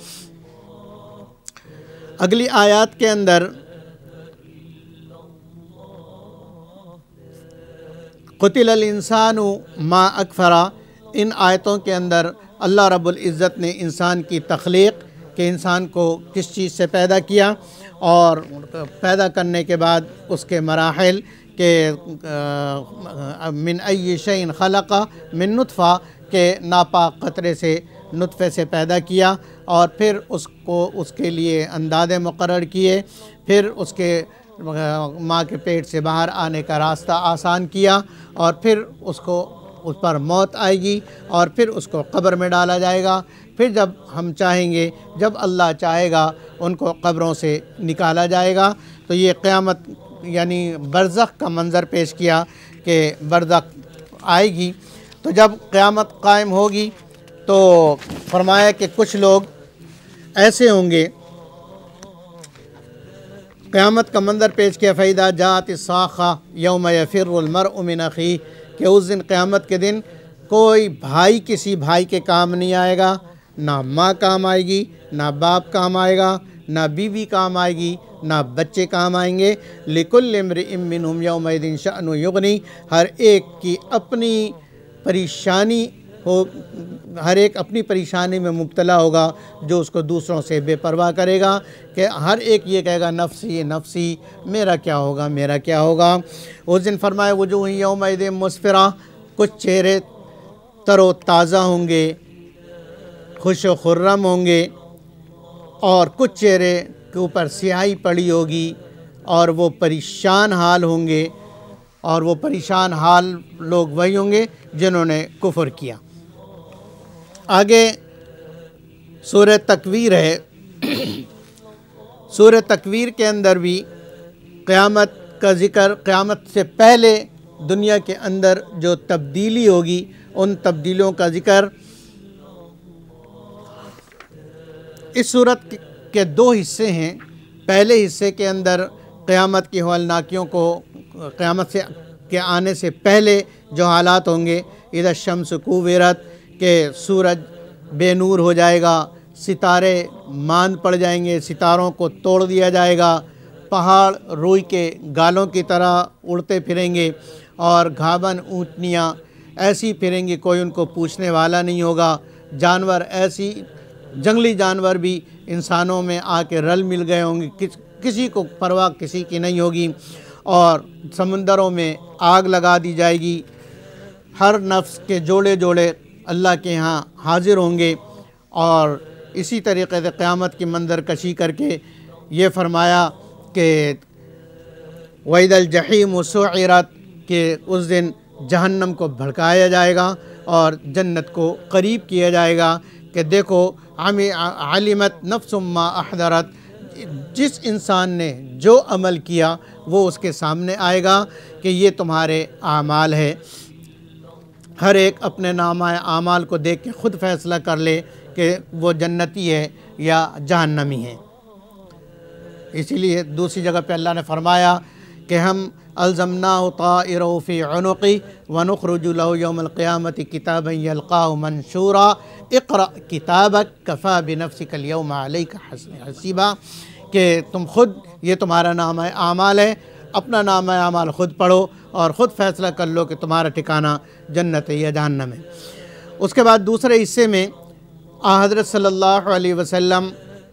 اگلی آیات کے اندر قتل الانسان ما اکفرا، ان آیتوں کے اندر اللہ رب العزت نے انسان کی تخلیق، کہ انسان کو کس چیز سے پیدا کیا، اور پیدا کرنے کے بعد اس کے مراحل کہ من ای شیء خلق من نطفہ، کہ ناپاک قطرے سے نطفے سے پیدا کیا، اور پھر اس کو اس کے لیے اندازے مقرر کیے، پھر اس کے ماں کے پیٹ سے باہر آنے کا راستہ آسان کیا، اور پھر اس کو اس پر موت آئے گی، اور پھر اس کو قبر میں ڈالا جائے گا۔ پھر جب ہم چاہیں گے، جب اللہ چاہے گا، ان کو قبروں سے نکالا جائے گا۔ تو یہ قیامت یعنی برزخ کا منظر پیش کیا کہ برزخ آئے گی۔ تو جب قیامت قائم ہوگی تو فرمایا کہ کچھ لوگ ایسے ہوں گے، قیامت کا منظر پیش کیا، فَإِذَا جَاءَتِ الصَّاخَّةُ يَوْمَ يَفِرُّ الْمَرْءُ مِنْ أَخِيهِ، کہ اس دن، قیامت کے دن، کوئی بھائی کسی بھائی کے کام نہیں آئے گا، نہ ماں کام آئے گی، نہ باپ کام آئے گا، نہ بیوی کام آئے گی، نہ بچے کام آئیں گے۔ لِكُلِّ امْرِئٍ مِّنْهُمْ يَوْمَئِذٍ شَأْنٌ يُغْنِي، ہر ایک کی اپنی پریشانی ہو، ہر ایک اپنی پریشانی میں مبتلا ہوگا، جو اس کو دوسروں سے بے پرواہ کرے گا، کہ ہر ایک یہ کہے گا نفسی نفسی، میرا کیا ہوگا میرا کیا ہوگا۔ اس دن فرمائے وجوہ یومئذ مسفرہ، کچھ چہرے تر و تازہ ہوں گے، خوش و خرم ہوں گے، اور کچھ چہرے کے اوپر سیاہی پڑی ہوگی، اور وہ پریشان حال ہوں گے، اور وہ پریشان حال لوگ وہی ہوں گے جنہوں نے کفر کیا۔ آگے سورہ تکویر ہے، سورہ تکویر کے اندر بھی قیامت کا ذکر، قیامت سے پہلے دنیا کے اندر جو تبدیلی ہوگی ان تبدیلیوں کا ذکر۔ اس صورت کے دو حصے ہیں۔ پہلے حصے کے اندر قیامت کی ہولناکیوں کو، قیامت سے کے آنے سے پہلے جو حالات ہوں گے، اذا الشمس کوورت، کہ سورج بے نور ہو جائے گا، ستارے ماند پڑ جائیں گے، ستاروں کو توڑ دیا جائے گا، پہاڑ روئی کے گالوں کی طرح اڑتے پھریں گے، اور گھابن اونٹنیاں ایسی پھریں گی کوئی ان کو پوچھنے والا نہیں ہوگا، جانور ایسی جنگلی جانور بھی انسانوں میں آ کے رل مل گئے ہوں گے، کس کسی کو پرواہ کسی کی نہیں ہوگی، اور سمندروں میں آگ لگا دی جائے گی، ہر نفس کے جوڑے جوڑے اللہ کے ہاں حاضر ہوں گے۔ اور اسی طریقے سے قیامت کی منظر کشی کر کے یہ فرمایا کہ وَإِذَا الْجَحِيمُ سُعِّرَتْ کہ اس دن جہنم کو بھڑکایا جائے گا اور جنت کو قریب کیا جائے گا کہ دیکھو عَلِمَتْ نَفْسٌ مَّا أَحْضَرَتْ، جس انسان نے جو عمل کیا وہ اس کے سامنے آئے گا کہ یہ تمہارے اعمال ہے۔ ہر ایک اپنے نامہ اعمال کو دیکھ کے خود فیصلہ کر لے کہ وہ جنتی ہے یا جہنمی ہے۔ اسی لیے دوسری جگہ پہ اللہ نے فرمایا کہ ہم الزمناہ طائرہ فی عنقی ونخرج لہ یوم القیامت کتابا یلقاہ منشورا اقرأ کتابک کفا بنفسک اليوم علیک حسیبا، کہ تم خود، یہ تمہارا نامہ اعمال ہے، اپنا نامہ اعمال خود پڑھو اور خود فیصلہ کر لو کہ تمہارا ٹھکانہ جنت ہے یا جہنم ہے۔ اس کے بعد دوسرے حصے میں آن حضرت صلی اللہ علیہ وسلم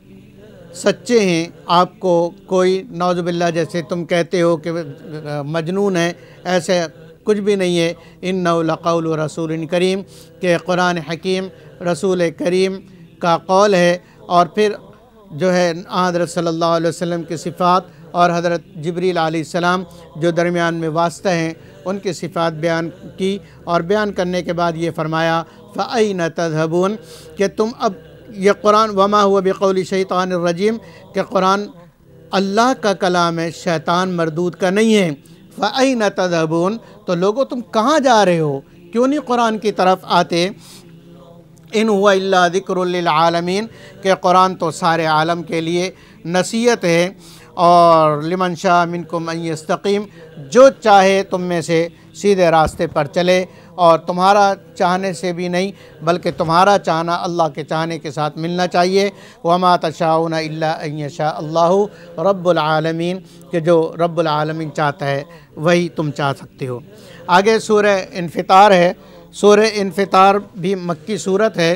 سچے ہیں، آپ کو کوئی نعوذ باللہ جیسے تم کہتے ہو کہ مجنون ہے، ایسے کچھ بھی نہیں ہے، انہ لقول رسول کریم، کہ قرآن حکیم رسول کریم کا قول ہے۔ اور پھر جو ہے حضرت صلی اللہ علیہ وسلم کی صفات اور حضرت جبریل علیہ السلام جو درمیان میں واسطہ ہیں ان کی صفات بیان کی، اور بیان کرنے کے بعد یہ فرمایا فَأَيْنَ تَذْهَبُونَ، کہ تم اب یہ قرآن وما هو بقول شیطان الرجیم، کہ قرآن اللہ کا کلام ہے، شیطان مردود کا نہیں ہے۔ فَأَيْنَ تَذْهَبُونَ، تو لوگوں تم کہاں جا رہے ہو، کیوں نہیں قرآن کی طرف آتے؟ ان هو الا ذکر للعالمین، کہ قرآن تو سارے عالم کے لیے نصیحت ہے، اور لمن شاء منکم ان یستقیم، جو چاہے تم میں سے سیدھے راستے پر چلے، اور تمہارا چاہنے سے بھی نہیں بلکہ تمہارا چاہنا اللہ کے چاہنے کے ساتھ ملنا چاہیے۔ وما تشاؤون الا ان یشاء اللہ رب العالمین، کہ جو رب العالمین چاہتا ہے وہی تم چاہ سکتے ہو۔ آگے سورہ انفطار ہے، سورہ انفطار بھی مکی صورت ہے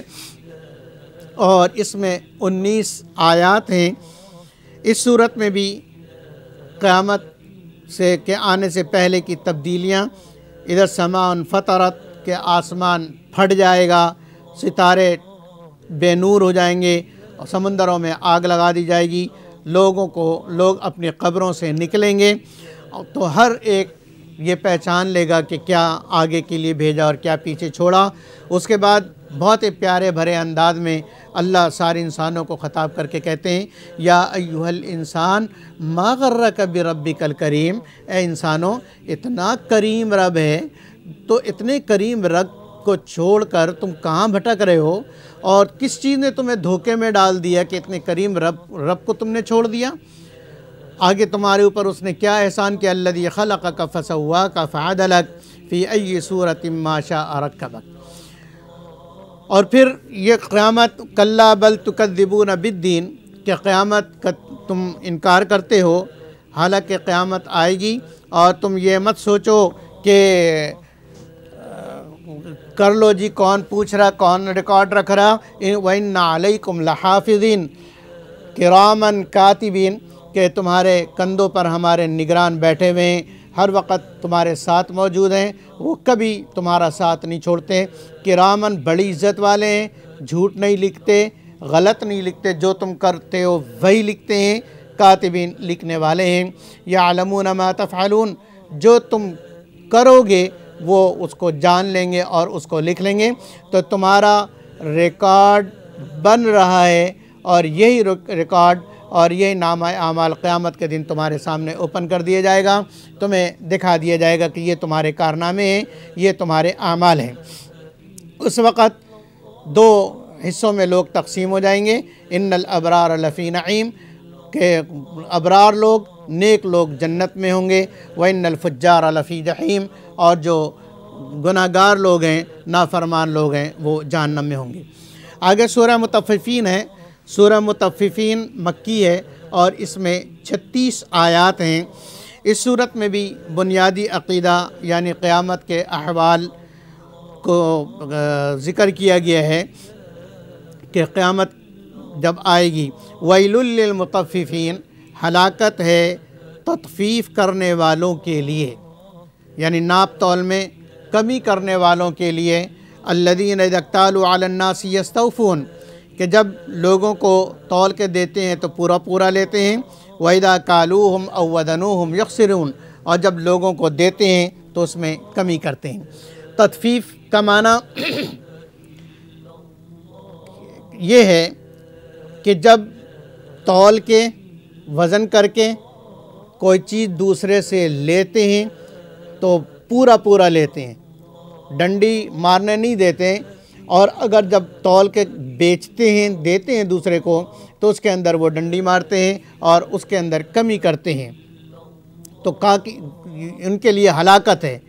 اور اس میں انیس آیات ہیں۔ اس صورت میں بھی قیامت سے کے آنے سے پہلے کی تبدیلیاں، اذا السماء انفطرت، کہ آسمان پھٹ جائے گا، ستارے بے نور ہو جائیں گے، اور سمندروں میں آگ لگا دی جائے گی، لوگوں کو لوگ اپنی قبروں سے نکلیں گے تو ہر ایک یہ پہچان لے گا کہ کیا آگے کے لیے بھیجا اور کیا پیچھے چھوڑا۔ اس کے بعد بہت ہی پیارے بھرے انداز میں اللہ سارے انسانوں کو خطاب کر کے کہتے ہیں یا ایھا الانسان ما غرک بربک الکریم، اے انسانوں اتنا کریم رب ہے تو اتنے کریم رب کو چھوڑ کر تم کہاں بھٹک رہے ہو، اور کس چیز نے تمہیں دھوکے میں ڈال دیا کہ اتنے کریم رب رب کو تم نے چھوڑ دیا؟ آگے تمہارے اوپر اس نے کیا احسان کیا، الذی خلقک فسواک فعدلک فی ای صورۃ ما شاء رکبک۔ اور پھر یہ قیامت کلا بل تکذبون بالدین، کہ قیامت کا تم انکار کرتے ہو، حالانکہ قیامت آئے گی، اور تم یہ مت سوچو کہ کر لو جی کون پوچھ رہا، کون ریکارڈ رکھ رہا، وَإِنَّ عَلَيْكُمْ لَحَافِظِينَ کِرَامًا کاتبین، کہ تمہارے کندھوں پر ہمارے نگران بیٹھے ہوئے ہیں، ہر وقت تمہارے ساتھ موجود ہیں، وہ کبھی تمہارا ساتھ نہیں چھوڑتے، کرامن بڑی عزت والے ہیں، جھوٹ نہیں لکھتے، غلط نہیں لکھتے، جو تم کرتے ہو وہی لکھتے ہیں، کاتبین لکھنے والے ہیں، یعلمون ما تفعلون، جو تم کرو گے وہ اس کو جان لیں گے اور اس کو لکھ لیں گے۔ تو تمہارا ریکارڈ بن رہا ہے، اور یہی ریکارڈ اور یہی نامہ اعمال قیامت کے دن تمہارے سامنے اوپن کر دیا جائے گا، تمہیں دکھا دیا جائے گا کہ یہ تمہارے کارنامے ہیں، یہ تمہارے اعمال ہیں۔ اس وقت دو حصوں میں لوگ تقسیم ہو جائیں گے، ان الابرار لفی نعیم، کہ ابرار لوگ نیک لوگ جنت میں ہوں گے، وان الفجار لفی جحیم، اور جو گناہ گار لوگ ہیں، نافرمان لوگ ہیں، وہ جہنم میں ہوں گے۔ آگے سورہ مطففین ہے. سورہ مطففین مکی ہے اور اس میں چھتیس آیات ہیں. اس صورت میں بھی بنیادی عقیدہ یعنی قیامت کے احوال کو ذکر کیا گیا ہے کہ قیامت جب آئے گی. ویل للمطففین، ہلاکت ہے تطفیف کرنے والوں کے لیے، یعنی ناپ تول میں کمی کرنے والوں کے لیے. الذین اذا اکتالوا علی الناس یستوفون، کہ جب لوگوں کو تول کے دیتے ہیں تو پورا پورا لیتے ہیں. وَإِذَا كَالُوهُمْ أَوْ وَزَنُوهُمْ يَخْسِرُونَ، اور جب لوگوں کو دیتے ہیں تو اس میں کمی کرتے ہیں. تطفیف کا معنی یہ ہے کہ جب تول کے وزن کر کے کوئی چیز دوسرے سے لیتے ہیں تو پورا پورا لیتے ہیں، ڈنڈی مارنے نہیں دیتے. اور اگر جب تول کے بیچتے ہیں دیتے ہیں دوسرے کو تو اس کے اندر وہ ڈنڈی مارتے ہیں اور اس کے اندر کمی کرتے ہیں. تو کہا کہ ان کے لیے ہلاکت ہے.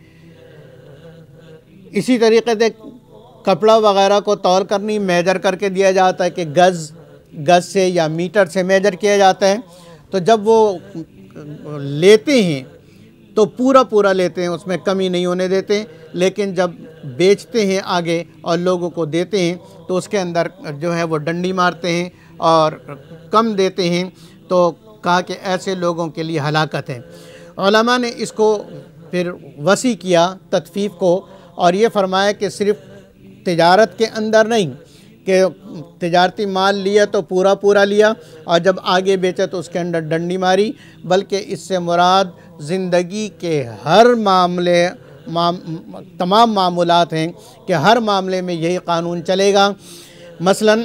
اسی طریقے سے کپڑا وغیرہ کو تول کرنی میجر کر کے دیا جاتا ہے کہ گز گز سے یا میٹر سے میجر کیا جاتا ہے. تو جب وہ لیتے ہیں تو پورا پورا لیتے ہیں، اس میں کمی نہیں ہونے دیتے. لیکن جب بیچتے ہیں آگے اور لوگوں کو دیتے ہیں تو اس کے اندر جو ہے وہ ڈنڈی مارتے ہیں اور کم دیتے ہیں. تو کہا کہ ایسے لوگوں کے لیے ہلاکت ہے. علماء نے اس کو پھر وسیع کیا تطفیف کو اور یہ فرمایا کہ صرف تجارت کے اندر نہیں کہ تجارتی مال لیا تو پورا پورا لیا اور جب آگے بیچا تو اس کے اندر ڈنڈی ماری، بلکہ اس سے مراد زندگی کے ہر معاملے تمام معاملات ہیں کہ ہر معاملے میں یہی قانون چلے گا. مثلا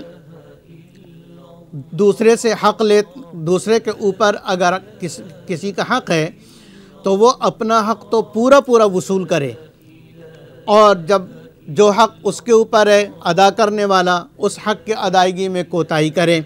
دوسرے سے حق لے دوسرے کے اوپر اگر کس کسی کا حق ہے تو وہ اپنا حق تو پورا پورا وصول کرے، اور جب جو حق اس کے اوپر ہے ادا کرنے والا اس حق کے ادائیگی میں کوتاہی کرے.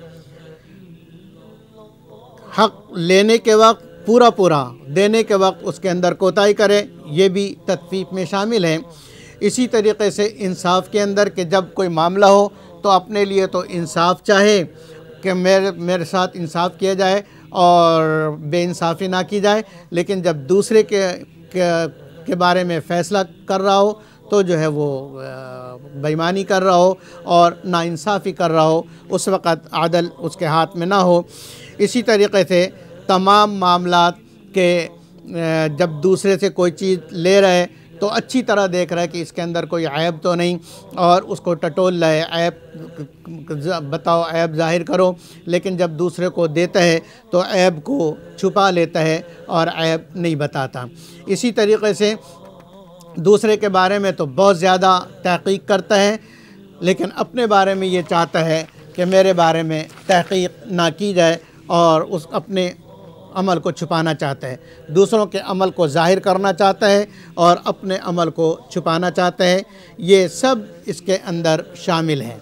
حق لینے کے وقت پورا پورا، دینے کے وقت اس کے اندر کوتاہی کرے، یہ بھی تطفیف میں شامل ہے. اسی طریقے سے انصاف کے اندر کہ جب کوئی معاملہ ہو تو اپنے لیے تو انصاف چاہے کہ میرے میرے ساتھ انصاف کیا جائے اور بے انصافی نہ کی جائے، لیکن جب دوسرے کے کے بارے میں فیصلہ کر رہا ہو تو جو ہے وہ بے ایمانی کر رہا ہو اور ناانصافی کر رہا ہو، اس وقت عدل اس کے ہاتھ میں نہ ہو. اسی طریقے سے تمام معاملات کے جب دوسرے سے کوئی چیز لے رہے تو اچھی طرح دیکھ رہا ہے کہ اس کے اندر کوئی عیب تو نہیں اور اس کو ٹٹول رہے، عیب بتاؤ، عیب ظاہر کرو. لیکن جب دوسرے کو دیتا ہے تو عیب کو چھپا لیتا ہے اور عیب نہیں بتاتا. اسی طریقے سے دوسرے کے بارے میں تو بہت زیادہ تحقیق کرتا ہے، لیکن اپنے بارے میں یہ چاہتا ہے کہ میرے بارے میں تحقیق نہ کی جائے اور اس اپنے عمل کو چھپانا چاہتا ہے. دوسروں کے عمل کو ظاہر کرنا چاہتا ہے اور اپنے عمل کو چھپانا چاہتا ہے. یہ سب اس کے اندر شامل ہیں.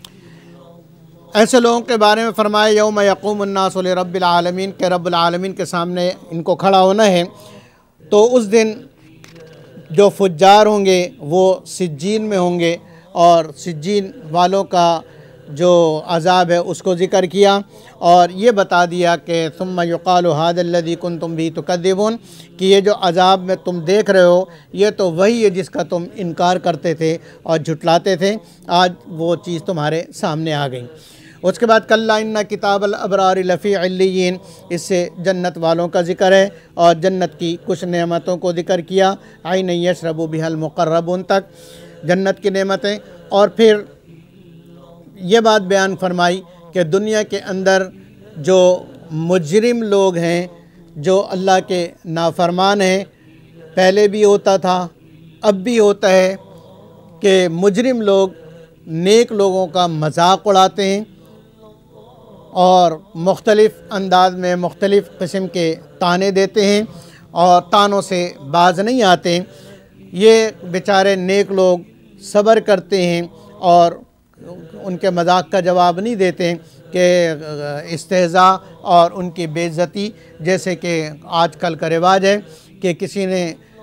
ایسے لوگوں کے بارے میں فرمایا یوم یقوم الناس لرب العالمین، کہ رب العالمین کے سامنے ان کو کھڑا ہونا ہے. تو اس دن جو فجار ہوں گے وہ سجین میں ہوں گے، اور سجین والوں کا جو عذاب ہے اس کو ذکر کیا اور یہ بتا دیا کہ ثم یقال ھذا الذی کنتم بہ تکذبون، کہ یہ جو عذاب میں تم دیکھ رہے ہو یہ تو وہی ہے جس کا تم انکار کرتے تھے اور جھٹلاتے تھے، آج وہ چیز تمہارے سامنے آ گئی. اس کے بعد کلا ان کتاب الابرار لفی علیین، اس سے جنت والوں کا ذکر ہے اور جنت کی کچھ نعمتوں کو ذکر کیا، عین یشرب بها المقربون تک جنت کی نعمتیں. اور پھر یہ بات بیان فرمائی کہ دنیا کے اندر جو مجرم لوگ ہیں، جو اللہ کے نافرمان ہیں، پہلے بھی ہوتا تھا اب بھی ہوتا ہے کہ مجرم لوگ نیک لوگوں کا مذاق اڑاتے ہیں اور مختلف انداز میں مختلف قسم کے طعنے دیتے ہیں اور طعنوں سے باز نہیں آتے. یہ بیچارے نیک لوگ صبر کرتے ہیں اور ان کے مذاق کا جواب نہیں دیتے کہ استہزاء اور ان کی بے عزتی، جیسے کہ آج کل کا رواج ہے کہ کسی نے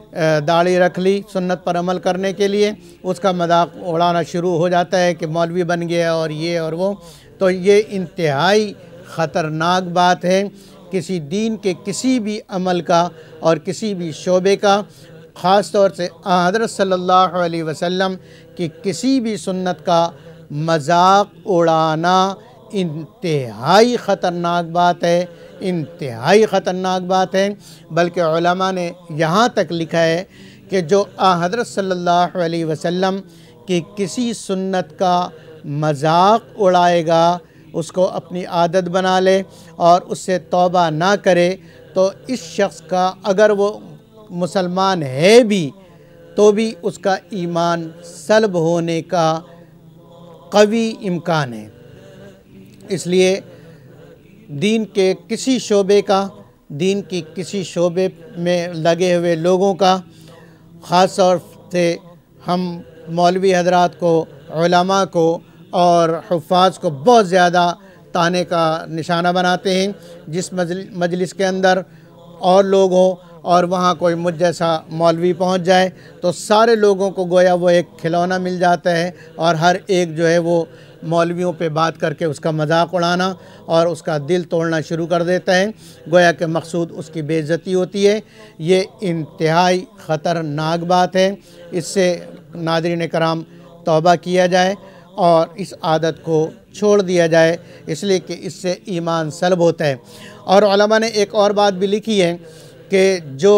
داڑھی رکھ لی سنت پر عمل کرنے کے لیے، اس کا مذاق اڑانا شروع ہو جاتا ہے کہ مولوی بن گیا اور یہ اور وہ. تو یہ انتہائی خطرناک بات ہے. کسی دین کے کسی بھی عمل کا اور کسی بھی شعبے کا، خاص طور سے حضرت صلی اللہ علیہ وسلم کی کسی بھی سنت کا مذاق اڑانا انتہائی خطرناک بات ہے، انتہائی خطرناک بات ہے. بلکہ علماء نے یہاں تک لکھا ہے کہ جو حضرت صلی اللہ علیہ وسلم کی کسی سنت کا مذاق اڑائے گا، اس کو اپنی عادت بنا لے اور اس سے توبہ نہ کرے، تو اس شخص کا اگر وہ مسلمان ہے بھی تو بھی اس کا ایمان سلب ہونے کا قوی امکان ہے. اس لیے دین کے کسی شعبے کا، دین کی کسی شعبے میں لگے ہوئے لوگوں کا، خاص طور سے ہم مولوی حضرات کو، علماء کو اور حفاظ کو بہت زیادہ طعنے کا نشانہ بناتے ہیں. جس مجلس کے اندر اور لوگ ہوں اور وہاں کوئی مجھ جیسا مولوی پہنچ جائے تو سارے لوگوں کو گویا وہ ایک کھلونا مل جاتا ہے، اور ہر ایک جو ہے وہ مولویوں پہ بات کر کے اس کا مذاق اڑانا اور اس کا دل توڑنا شروع کر دیتا ہے، گویا کہ مقصود اس کی بے عزتی ہوتی ہے. یہ انتہائی خطرناک بات ہے. اس سے ناظرین کرام توبہ کیا جائے اور اس عادت کو چھوڑ دیا جائے، اس لیے کہ اس سے ایمان سلب ہوتا ہے. اور علماء نے ایک اور بات بھی لکھی ہے کہ جو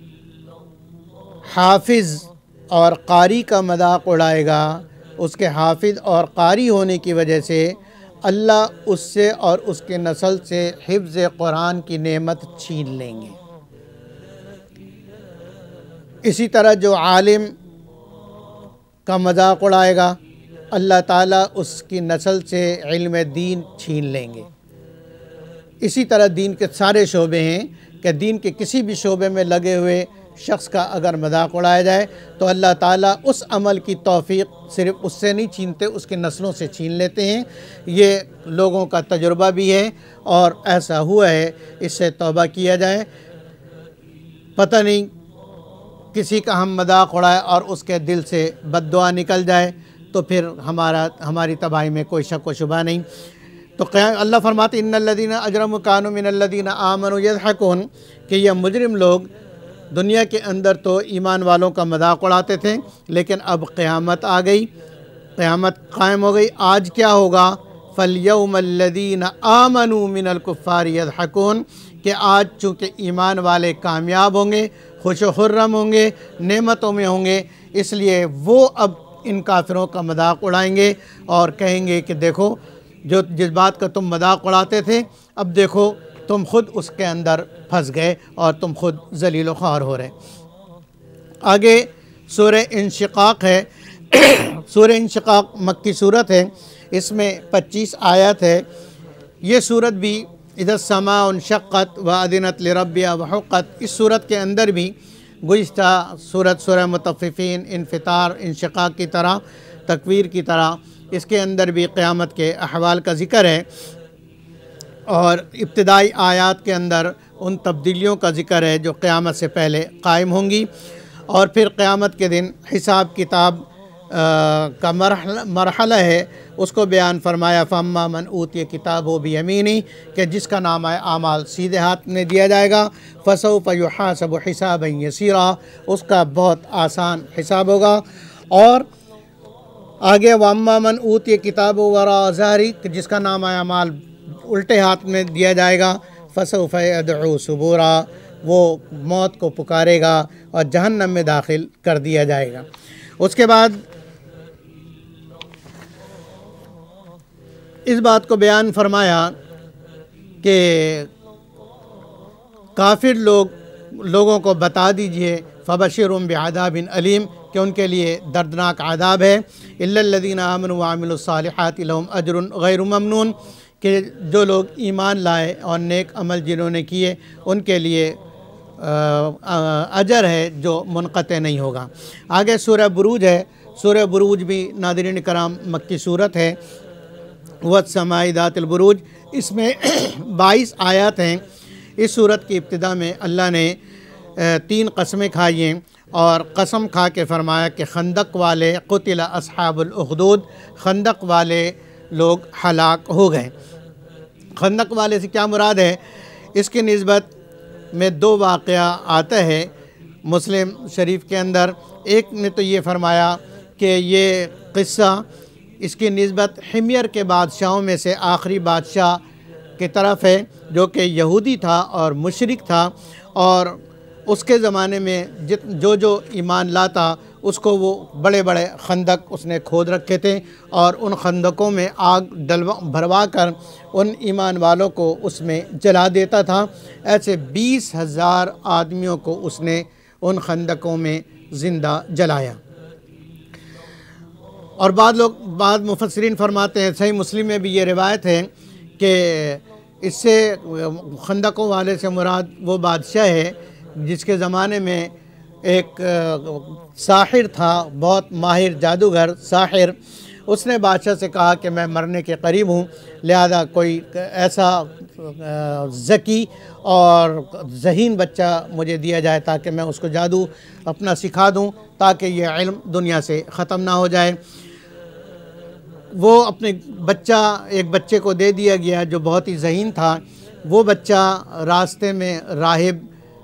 حافظ اور قاری کا مذاق اڑائے گا، اس کے حافظ اور قاری ہونے کی وجہ سے اللہ اس سے اور اس کے نسل سے حفظ قرآن کی نعمت چھین لیں گے. اسی طرح جو عالم کا مذاق اڑائے گا، اللہ تعالیٰ اس کی نسل سے علم دین چھین لیں گے. اسی طرح دین کے سارے شعبے ہیں کہ دین کے کسی بھی شعبے میں لگے ہوئے شخص کا اگر مذاق اڑایا جائے تو اللہ تعالیٰ اس عمل کی توفیق صرف اس سے نہیں چھینتے، اس کے نسلوں سے چھین لیتے ہیں. یہ لوگوں کا تجربہ بھی ہے اور ایسا ہوا ہے. اس سے توبہ کیا جائے. پتہ نہیں کسی کا ہم مذاق اڑائے اور اس کے دل سے بد دعا نکل جائے تو پھر ہمارا ہماری تباہی میں کوئی شک و شبہ نہیں. تو اللہ فرماتے ان الذین اجرموا کانوا من الذین آمنوا یضحکون کہ یہ مجرم لوگ دنیا کے اندر تو ایمان والوں کا مذاق اڑاتے تھے، لیکن اب قیامت آ گئی، قیامت قائم ہو گئی. آج کیا ہوگا؟ فَالْيَوْمَ الَّذِينَ آمَنُوا مِنَ الْكُفَّارِ يَضْحَكُونَ کہ آج چونکہ ایمان والے کامیاب ہوں گے، خوش و خرم ہوں گے، نعمتوں میں ہوں گے، اس لیے وہ اب ان کافروں کا مذاق اڑائیں گے اور کہیں گے کہ دیکھو جو جس بات کا تم مذاق اڑاتے تھے، اب دیکھو تم خود اس کے اندر پھنس گئے اور تم خود ذلیل و خوار ہو رہے. آگے سورہ انشقاق ہے. سورہ انشقاق مکی صورت ہے، اس میں پچیس آیات ہے. یہ صورت بھی اذا السماء انشقت وأذنت لربها وحقت، اس صورت کے اندر بھی گزشتہ صورت سورہ مطففین، انفطار، انشقاق کی طرح، تکویر کی طرح اس کے اندر بھی قیامت کے احوال کا ذکر ہے، اور ابتدائی آیات کے اندر ان تبدیلیوں کا ذکر ہے جو قیامت سے پہلے قائم ہوں گی، اور پھر قیامت کے دن حساب کتاب کا مرحلہ مرحلہ ہے، اس کو بیان فرمایا. فَأَمَّا مَنْ أُوتِيَ كِتَابَهُ بِيَمِينِهِ کہ جس کا نامہ اعمال سیدھے ہاتھ میں دیا جائے گا. فَسَوْفَ يُحَاسَبُ حِسَابًا يَسِيرًا اس کا بہت آسان حساب ہوگا. اور آگے وَأَمَّا مَنْ أُوتِيَ كِتَابَهُ وَرَاءَ ظَهْرِهِ کہ جس کا نامہ اعمال الٹے ہاتھ میں دیا جائے گا. فَسَوْفَ يَدْعُو ثُبُورًا وہ موت کو پکارے گا اور جہنم میں داخل کر دیا جائے گا. اس کے بعد اس بات کو بیان فرمایا کہ کافر لوگ لوگوں کو بتا دیجئے فَبَشِّرْهُم بِعَذَابٍ أَلِيمٍ کہ ان کے لیے دردناک عذاب ہے. إِلَّا الَّذِينَ آمَنُوا وَعَمِلُوا الصَّالِحَاتِ لَهُمْ أَجْرٌ غَيْرُ مَمْنُونٍ کہ جو لوگ ایمان لائے اور نیک عمل جنہوں نے کیے ان کے لیے اجر ہے جو منقطع نہیں ہوگا. آگے سورہ بروج ہے. سورہ بروج بھی ناظرین کرام مکی صورت ہے. وَالسَّمَاءِ ذَاتِ الْبُرُوجِ اس میں بائیس آیات ہیں. اس صورت کی ابتدا میں اللہ نے تین قسمیں کھائیں اور قسم کھا کے فرمایا کہ خندق والے قتل اصحاب الاخدود، خندق والے لوگ ہلاک ہو گئے۔ خندق والے سے کیا مراد ہے؟ اس کی نسبت میں دو واقعہ آتا ہے مسلم شریف کے اندر۔ ایک نے تو یہ فرمایا کہ یہ قصہ اس کی نسبت حمیر کے بادشاہوں میں سے آخری بادشاہ کی طرف ہے، جو کہ یہودی تھا اور مشرک تھا، اور اس کے زمانے میں جت جو جو ایمان لاتا اس کو وہ بڑے بڑے خندق اس نے کھود رکھے تھے، اور ان خندقوں میں آگ ڈلوا بھروا کر ان ایمان والوں کو اس میں جلا دیتا تھا۔ ایسے بیس ہزار آدمیوں کو اس نے ان خندقوں میں زندہ جلایا۔ اور بعض لوگ بعض مفسرین فرماتے ہیں، صحیح مسلم میں بھی یہ روایت ہے کہ اس سے خندقوں والے سے مراد وہ بادشاہ ہے جس کے زمانے میں ایک ساحر تھا، بہت ماہر جادوگر ساحر۔ اس نے بادشاہ سے کہا کہ میں مرنے کے قریب ہوں، لہذا کوئی ایسا ذکی اور ذہین بچہ مجھے دیا جائے تاکہ میں اس کو جادو اپنا سکھا دوں، تاکہ یہ علم دنیا سے ختم نہ ہو جائے۔ وہ اپنے بچہ ایک بچے کو دے دیا گیا جو بہت ہی ذہین تھا۔ وہ بچہ راستے میں راہب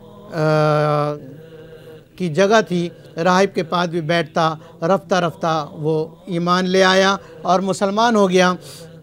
کی جگہ تھی، راہب کے پاس بھی بیٹھتا، رفتہ رفتہ وہ ایمان لے آیا اور مسلمان ہو گیا۔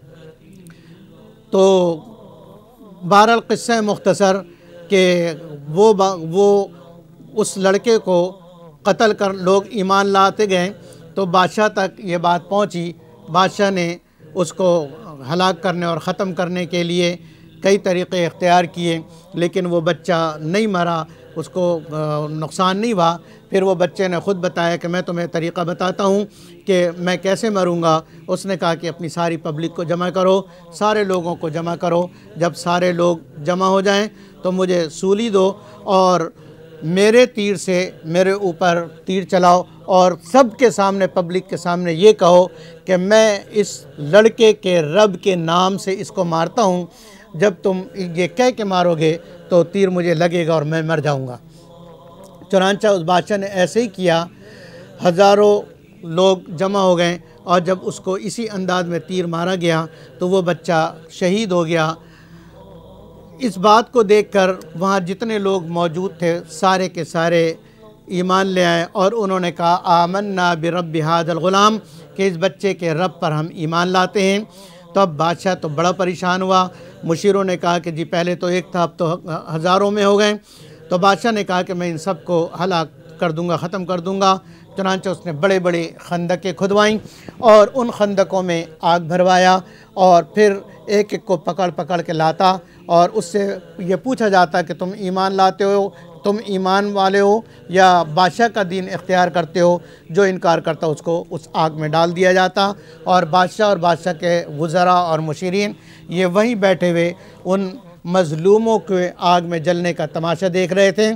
تو بہرحال قصہ مختصر کہ وہ وہ اس لڑکے کو قتل کر لوگ ایمان لاتے گئے تو بادشاہ تک یہ بات پہنچی۔ بادشاہ نے اس کو ہلاک کرنے اور ختم کرنے کے لیے کئی طریقے اختیار کیے، لیکن وہ بچہ نہیں مرا، اس کو نقصان نہیں ہوا۔ پھر وہ بچے نے خود بتایا کہ میں تمہیں طریقہ بتاتا ہوں کہ میں کیسے مروں گا۔ اس نے کہا کہ اپنی ساری پبلک کو جمع کرو، سارے لوگوں کو جمع کرو، جب سارے لوگ جمع ہو جائیں تو مجھے سولی دو اور میرے تیر سے میرے اوپر تیر چلاؤ، اور سب کے سامنے پبلک کے سامنے یہ کہو کہ میں اس لڑکے کے رب کے نام سے اس کو مارتا ہوں۔ جب تم یہ کہہ کے مارو گے تو تیر مجھے لگے گا اور میں مر جاؤں گا۔ چنانچہ اس بادشاہ نے ایسے ہی کیا، ہزاروں لوگ جمع ہو گئے، اور جب اس کو اسی انداز میں تیر مارا گیا تو وہ بچہ شہید ہو گیا۔ اس بات کو دیکھ کر وہاں جتنے لوگ موجود تھے سارے کے سارے ایمان لے آئے، اور انہوں نے کہا آمنا برب ھذا الغلام، کہ اس بچے کے رب پر ہم ایمان لاتے ہیں۔ تو اب بادشاہ تو بڑا پریشان ہوا۔ مشیروں نے کہا کہ جی پہلے تو ایک تھا، اب تو ہزاروں میں ہو گئے۔ تو بادشاہ نے کہا کہ میں ان سب کو ہلاک کر دوں گا، ختم کر دوں گا۔ چنانچہ اس نے بڑے بڑے خندقیں کھدوائیں اور ان خندقوں میں آگ بھروایا، اور پھر ایک ایک کو پکڑ پکڑ کے لاتا اور اس سے یہ پوچھا جاتا کہ تم ایمان لاتے ہو، تم ایمان والے ہو یا بادشاہ کا دین اختیار کرتے ہو؟ جو انکار کرتا اس کو اس آگ میں ڈال دیا جاتا، اور بادشاہ اور بادشاہ کے وزراء اور مشیرین یہ وہیں بیٹھے ہوئے ان مظلوموں کے آگ میں جلنے کا تماشا دیکھ رہے تھے۔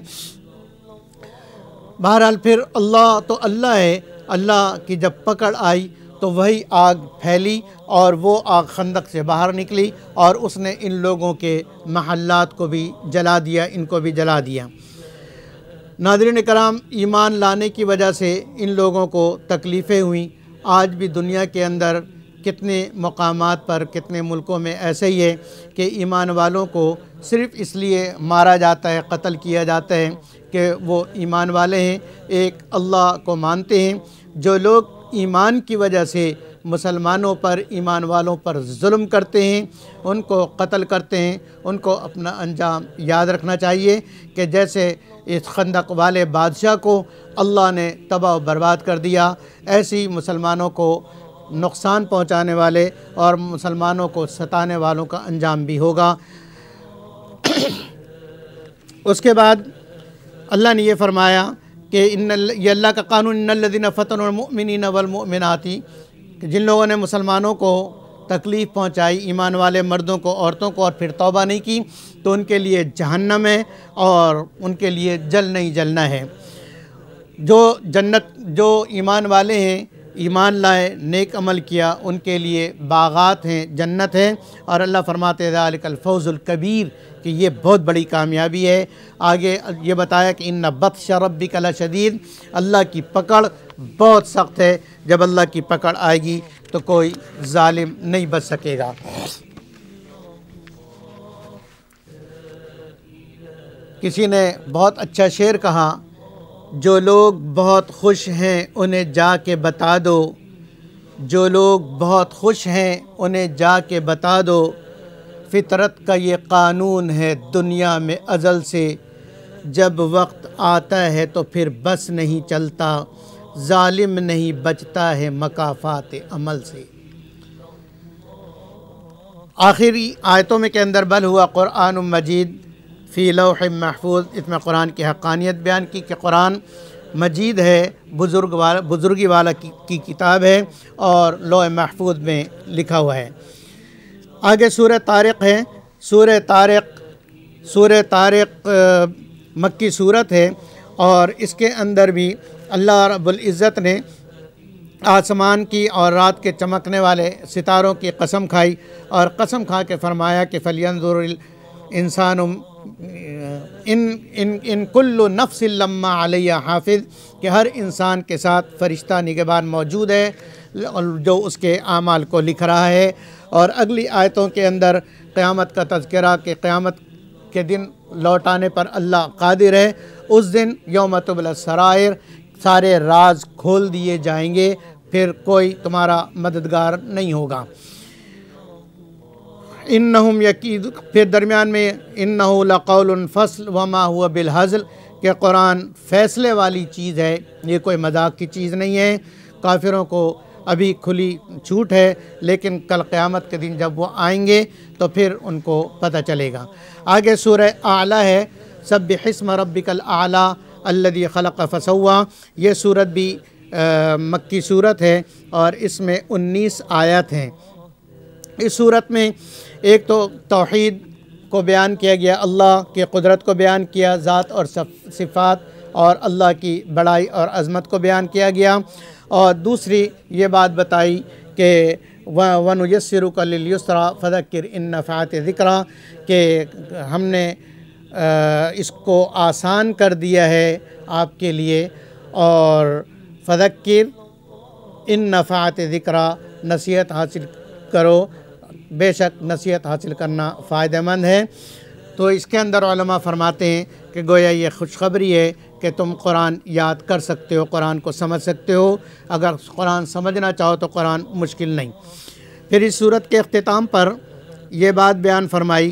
بہرحال پھر اللہ تو اللہ ہے، اللہ کی جب پکڑ آئی تو وہی آگ پھیلی اور وہ آگ خندق سے باہر نکلی، اور اس نے ان لوگوں کے محلات کو بھی جلا دیا، ان کو بھی جلا دیا۔ ناظرین کرام، ایمان لانے کی وجہ سے ان لوگوں کو تکلیفیں ہوئیں۔ آج بھی دنیا کے اندر کتنے مقامات پر، کتنے ملکوں میں ایسے ہی ہے کہ ایمان والوں کو صرف اس لیے مارا جاتا ہے، قتل کیا جاتا ہے کہ وہ ایمان والے ہیں، ایک اللہ کو مانتے ہیں۔ جو لوگ ایمان کی وجہ سے مسلمانوں پر، ایمان والوں پر ظلم کرتے ہیں، ان کو قتل کرتے ہیں، ان کو اپنا انجام یاد رکھنا چاہیے کہ جیسے اس خندق والے بادشاہ کو اللہ نے تباہ و برباد کر دیا، ایسی مسلمانوں کو نقصان پہنچانے والے اور مسلمانوں کو ستانے والوں کا انجام بھی ہوگا۔ اس کے بعد اللہ نے یہ فرمایا کہ ان یہ اللہ کا قانون، ان الذین فتنوا المؤمنین والمؤمنات، کہ جن لوگوں نے مسلمانوں کو تکلیف پہنچائی، ایمان والے مردوں کو، عورتوں کو، اور پھر توبہ نہیں کی تو ان کے لیے جہنم ہے اور ان کے لیے جل نہیں جلنا ہے۔ جو جنت جو ایمان والے ہیں ایمان لائے، نیک عمل کیا، ان کے لیے باغات ہیں، جنت ہے، اور اللہ فرماتے ذالک الفوز الکبیر کہ یہ بہت بڑی کامیابی ہے۔ آگے یہ بتایا کہ ان بطش ربک لشدید، اللہ کی پکڑ بہت سخت ہے، جب اللہ کی پکڑ آئے گی تو کوئی ظالم نہیں بچ سکے گا۔ کسی نے بہت اچھا شعر کہا، جو لوگ بہت خوش ہیں انہیں جا کے بتا دو، جو لوگ بہت خوش ہیں انہیں جا کے بتا دو، فطرت کا یہ قانون ہے دنیا میں ازل سے، جب وقت آتا ہے تو پھر بس نہیں چلتا، ظالم نہیں بچتا ہے مکافات عمل سے۔ آخری آیتوں میں کے اندر بل ہوا قرآن مجید فی لوح محفوظ، اس میں قرآن کی حقانیت بیان کی کہ قرآن مجید ہے، بزرگ والا بزرگی والا کی, کی کتاب ہے اور لوح محفوظ میں لکھا ہوا ہے۔ آگے سورہ طارق ہے۔ سورہ طارق سورہ طارق مکی صورت ہے، اور اس کے اندر بھی اللہ رب العزت نے آسمان کی اور رات کے چمکنے والے ستاروں کی قسم کھائی، اور قسم کھا کے فرمایا کہ فَلْيَنْظُرِ الْإِنسَانُ ان ان ان کل نفس لما علیہ حافظ، کہ ہر انسان کے ساتھ فرشتہ نگہبان موجود ہے جو اس کے اعمال کو لکھ رہا ہے۔ اور اگلی آیتوں کے اندر قیامت کا تذکرہ کہ قیامت کے دن لوٹانے پر اللہ قادر ہے، اس دن یوم تبلی السرائر، سارے راز کھول دیے جائیں گے، پھر کوئی تمہارا مددگار نہیں ہوگا۔ انہم یکید، پھر درمیان میں انہ لقول فصل وما ہوا بالہزل، کہ قرآن فیصلے والی چیز ہے، یہ کوئی مذاق کی چیز نہیں ہے۔ کافروں کو ابھی کھلی چھوٹ ہے، لیکن کل قیامت کے دن جب وہ آئیں گے تو پھر ان کو پتہ چلے گا۔ آگے سورہ اعلیٰ ہے، سبح اسم ربک الاعلیٰ الذی خلق فسویٰ، یہ سورت بھی مکی صورت ہے اور اس میں انیس آیات ہیں۔ اس صورت میں ایک تو توحید کو بیان کیا گیا، اللہ کی قدرت کو بیان کیا، ذات اور صفات اور اللہ کی بڑائی اور عظمت کو بیان کیا گیا، اور دوسری یہ بات بتائی کہ وَنُيَسِّرُكَ لِلْيُسْرَىٰ فَذَكِّرْ إِن نَّفَعَتِ ذِكْرَىٰ، کہ ہم نے اس کو آسان کر دیا ہے آپ کے لیے، اور فَذَكِّرْ إِن نَّفَعَتِ ذِكْرَىٰ، نصیحت حاصل کرو، بے شک نصیحت حاصل کرنا فائدہ مند ہے۔ تو اس کے اندر علماء فرماتے ہیں کہ گویا یہ خوشخبری ہے کہ تم قرآن یاد کر سکتے ہو، قرآن کو سمجھ سکتے ہو، اگر قرآن سمجھنا چاہو تو قرآن مشکل نہیں۔ پھر اس صورت کے اختتام پر یہ بات بیان فرمائی،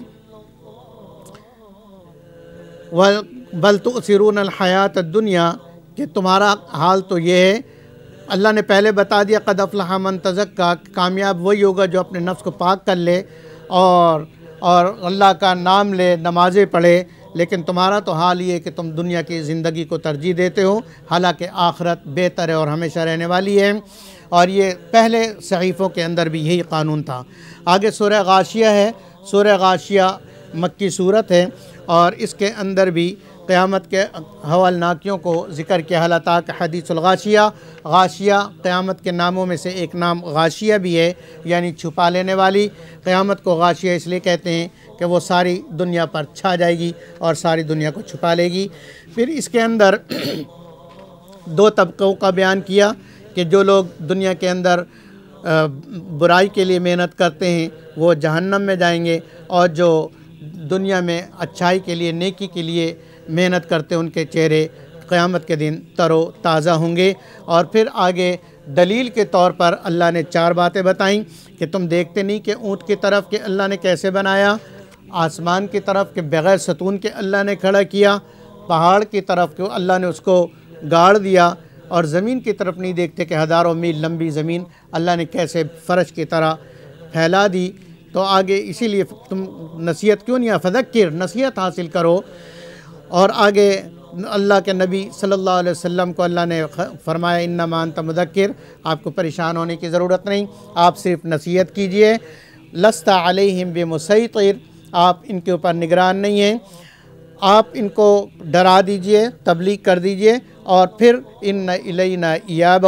بل تؤثرون الحیات الدنیا، کہ تمہارا حال تو یہ ہے، اللہ نے پہلے بتا دیا قد افلح من تزکا، کامیاب وہی ہوگا جو اپنے نفس کو پاک کر لے اور اور اللہ کا نام لے، نمازیں پڑھے، لیکن تمہارا تو حال یہ ہے کہ تم دنیا کی زندگی کو ترجیح دیتے ہو، حالانکہ آخرت بہتر ہے اور ہمیشہ رہنے والی ہے، اور یہ پہلے صحیفوں کے اندر بھی یہی قانون تھا۔ آگے سورہ غاشیہ ہے، سورہ غاشیہ مکی صورت ہے، اور اس کے اندر بھی قیامت کے ہولناکیوں کو ذکر کیا، حال تک حدیث الغاشیہ، غاشیہ قیامت کے ناموں میں سے ایک نام غاشیہ بھی ہے، یعنی چھپا لینے والی۔ قیامت کو غاشیہ اس لیے کہتے ہیں کہ وہ ساری دنیا پر چھا جائے گی اور ساری دنیا کو چھپا لے گی۔ پھر اس کے اندر دو طبقوں کا بیان کیا کہ جو لوگ دنیا کے اندر برائی کے لیے محنت کرتے ہیں وہ جہنم میں جائیں گے، اور جو دنیا میں اچھائی کے لیے، نیکی کے لیے محنت کرتے ان کے چہرے قیامت کے دن تر و تازہ ہوں گے۔ اور پھر آگے دلیل کے طور پر اللہ نے چار باتیں بتائیں کہ تم دیکھتے نہیں کہ اونٹ کی طرف کہ اللہ نے کیسے بنایا، آسمان کی طرف کہ بغیر ستون کے اللہ نے کھڑا کیا، پہاڑ کی طرف کہ اللہ نے اس کو گاڑ دیا، اور زمین کی طرف نہیں دیکھتے کہ ہزاروں میل لمبی زمین اللہ نے کیسے فرش کی طرح پھیلا دی۔ تو آگے اسی لیے تم نصیحت کیوں نہیں ہے، فذکر، نصیحت حاصل کرو۔ اور آگے اللہ کے نبی صلی اللہ علیہ وسلم کو اللہ نے فرمایا انما انت مذکر، آپ کو پریشان ہونے کی ضرورت نہیں، آپ صرف نصیحت کیجئے، لست علیہم بمسیطر، آپ ان کے اوپر نگران نہیں ہیں، آپ ان کو ڈرا دیجئے، تبلیغ کر دیجئے، اور پھر ان الینا ایابہم،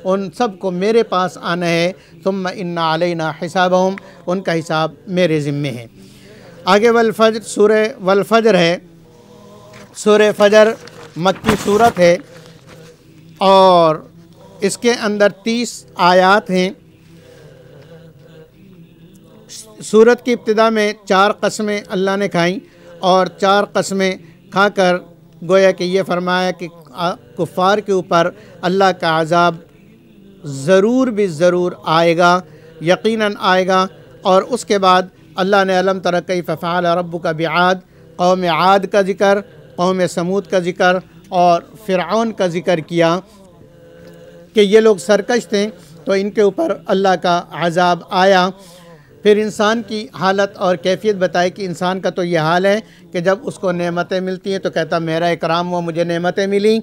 ان سب کو میرے پاس آنا ہے، ثم ان علینا حسابہم، ان کا حساب میرے ذمے ہے۔ آگے والفجر، سورہ والفجر ہے، سورہ فجر مکی صورت ہے اور اس کے اندر تیس آیات ہیں۔ سورت کی ابتدا میں چار قسمیں اللہ نے کھائیں اور چار قسمیں کھا کر گویا کہ یہ فرمایا کہ کفار کے اوپر اللہ کا عذاب ضرور بھی ضرور آئے گا، یقیناً آئے گا۔ اور اس کے بعد اللہ نے الم تر کیف فعل ربک بعاد، قوم عاد کا ذکر، قوم سمود کا ذکر اور فرعون کا ذکر کیا کہ یہ لوگ سرکش تھے تو ان کے اوپر اللہ کا عذاب آیا۔ پھر انسان کی حالت اور کیفیت بتائی کہ انسان کا تو یہ حال ہے کہ جب اس کو نعمتیں ملتی ہیں تو کہتا میرا اکرام ہوا، مجھے نعمتیں ملیں،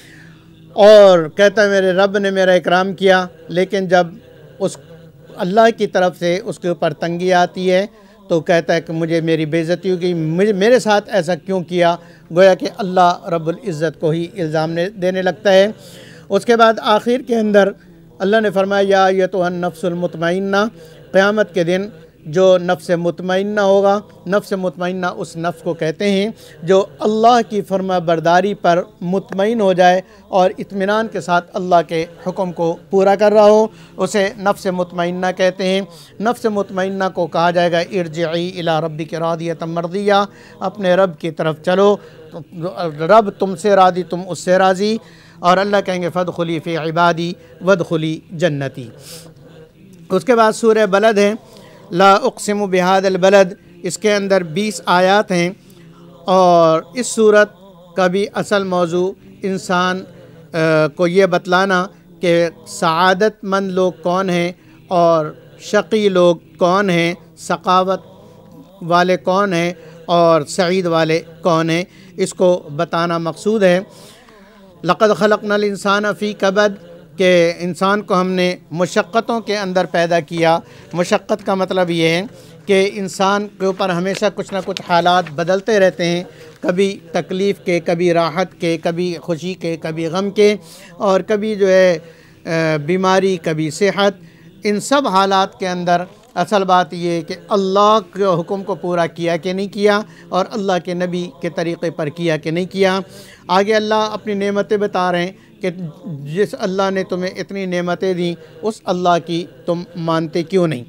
اور کہتا میرے رب نے میرا اکرام کیا، لیکن جب اس اللہ کی طرف سے اس کے اوپر تنگی آتی ہے تو کہتا ہے کہ مجھے میری بے عزتی ہو گئی، مجھے میرے ساتھ ایسا کیوں کیا، گویا کہ اللہ رب العزت کو ہی الزام دینے لگتا ہے۔ اس کے بعد آخر کے اندر اللہ نے فرمایا یا ایتھا النفس المطمئنہ، قیامت کے دن جو نفس مطمئنہ ہوگا، نفس مطمئنہ اس نفس کو کہتے ہیں جو اللہ کی فرما برداری پر مطمئن ہو جائے اور اطمینان کے ساتھ اللہ کے حکم کو پورا کر رہا ہو، اسے نفس مطمئنہ کہتے ہیں۔ نفس مطمئنہ کو کہا جائے گا ارجعی الی ربک راضیۃ مرضیہ، اپنے رب کی طرف چلو، رب تم سے راضی، تم اس سے راضی، اور اللہ کہیں گے فادخلی فی عبادی وادخلی جنتی۔ اس کے بعد سورہ بلد ہے، لا اقسم بہذا البلد، اس کے اندر بیس آیات ہیں، اور اس صورت کا بھی اصل موضوع انسان کو یہ بتلانا کہ سعادت مند لوگ کون ہیں اور شقی لوگ کون ہیں، سخاوت والے کون ہیں اور سعید والے کون ہیں، اس کو بتانا مقصود ہے۔ لقد خلقنا الانسان فی کبد، کہ انسان کو ہم نے مشقتوں کے اندر پیدا کیا۔ مشقت کا مطلب یہ ہے کہ انسان کے اوپر ہمیشہ کچھ نہ کچھ حالات بدلتے رہتے ہیں، کبھی تکلیف کے، کبھی راحت کے، کبھی خوشی کے، کبھی غم کے، اور کبھی جو ہے بیماری، کبھی صحت۔ ان سب حالات کے اندر اصل بات یہ ہے کہ اللہ کے حکم کو پورا کیا کہ نہیں کیا، اور اللہ کے نبی کے طریقے پر کیا کہ نہیں کیا۔ آگے اللہ اپنی نعمتیں بتا رہے ہیں کہ جس اللہ نے تمہیں اتنی نعمتیں دیں اس اللہ کی تم مانتے کیوں نہیں۔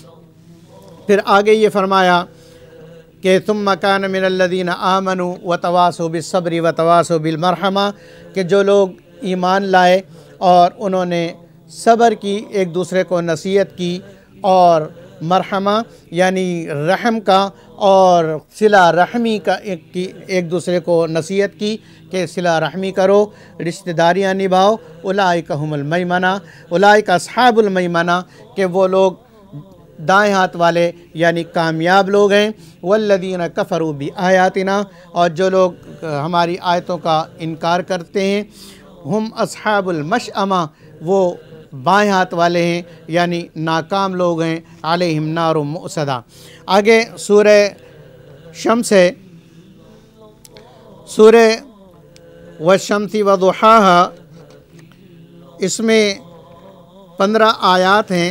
پھر آگے یہ فرمایا کہ ثم کان من الذین آمنوا وتواصوا بالصبر وتواصوا بالمرحمہ، کہ جو لوگ ایمان لائے اور انہوں نے صبر کی، ایک دوسرے کو نصیحت کی، اور مرحمہ یعنی رحم کا اور صلہ رحمی کا ایک کی ایک دوسرے کو نصیحت کی کہ صلہ رحمی کرو، رشتہ داریاں نبھاؤ۔ اولئک هم المیمنہ، اولئک اصحاب المیمنہ، کہ وہ لوگ دائیں ہاتھ والے یعنی کامیاب لوگ ہیں۔ والذین کفروا بآیاتنا، اور جو لوگ ہماری آیتوں کا انکار کرتے ہیں، ہم اصحاب المشأمہ، وہ بائیں ہاتھ والے ہیں یعنی ناکام لوگ ہیں۔ علیہم نار مؤصدہ۔ آگے سورہ شمس ہے، سورہ والشمس وضحاہا، اس میں پندرہ آیات ہیں،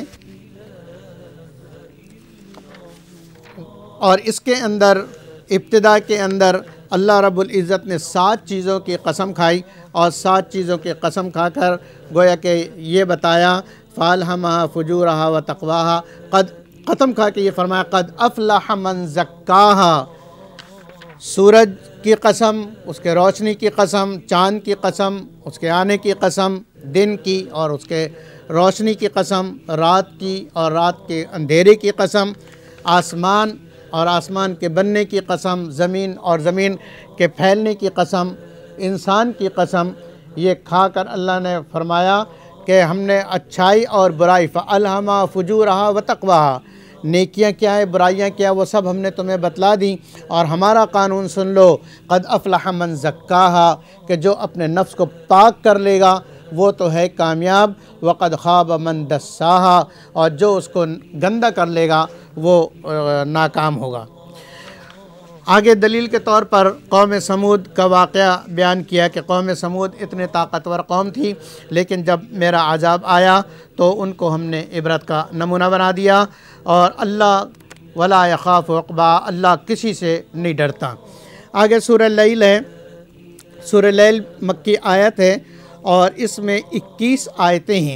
اور اس کے اندر ابتدا کے اندر اللہ رب العزت نے سات چیزوں کی قسم کھائی، اور سات چیزوں کی قسم کھا کر گویا کہ یہ بتایا فالہمہا فجورہا و تقواہا، قد قسم کھا کے یہ فرمایا قد افلح من زکاہا، سورج کی قسم، اس کے روشنی کی قسم، چاند کی قسم، اس کے آنے کی قسم، دن کی اور اس کے روشنی کی قسم، رات کی اور رات کے اندھیرے کی قسم، آسمان اور آسمان کے بننے کی قسم، زمین اور زمین کے پھیلنے کی قسم، انسان کی قسم۔ یہ کھا کر اللہ نے فرمایا کہ ہم نے اچھائی اور برائی فَأَلْهَمَا فُجُورَهَا وَتَقْوَاهَا، نیکیاں کیا ہے، برائیاں کیا ہے، وہ سب ہم نے تمہیں بتلا دیں، اور ہمارا قانون سن لو قد افلح من زکاہا، کہ جو اپنے نفس کو پاک کر لے گا وہ تو ہے کامیاب، وقد خاب من دساہا، اور جو اس کو گندہ کر لے گا وہ ناکام ہوگا۔ آگے دلیل کے طور پر قوم سمود کا واقعہ بیان کیا کہ قوم سمود اتنے طاقتور قوم تھی، لیکن جب میرا عذاب آیا تو ان کو ہم نے عبرت کا نمونہ بنا دیا، اور اللہ ولا یخاف عقبیٰ، اللہ کسی سے نہیں ڈرتا۔ آگے سورہ لیل ہے، سورہ لیل مکی آیت ہے اور اس میں اکیس آیتیں ہیں۔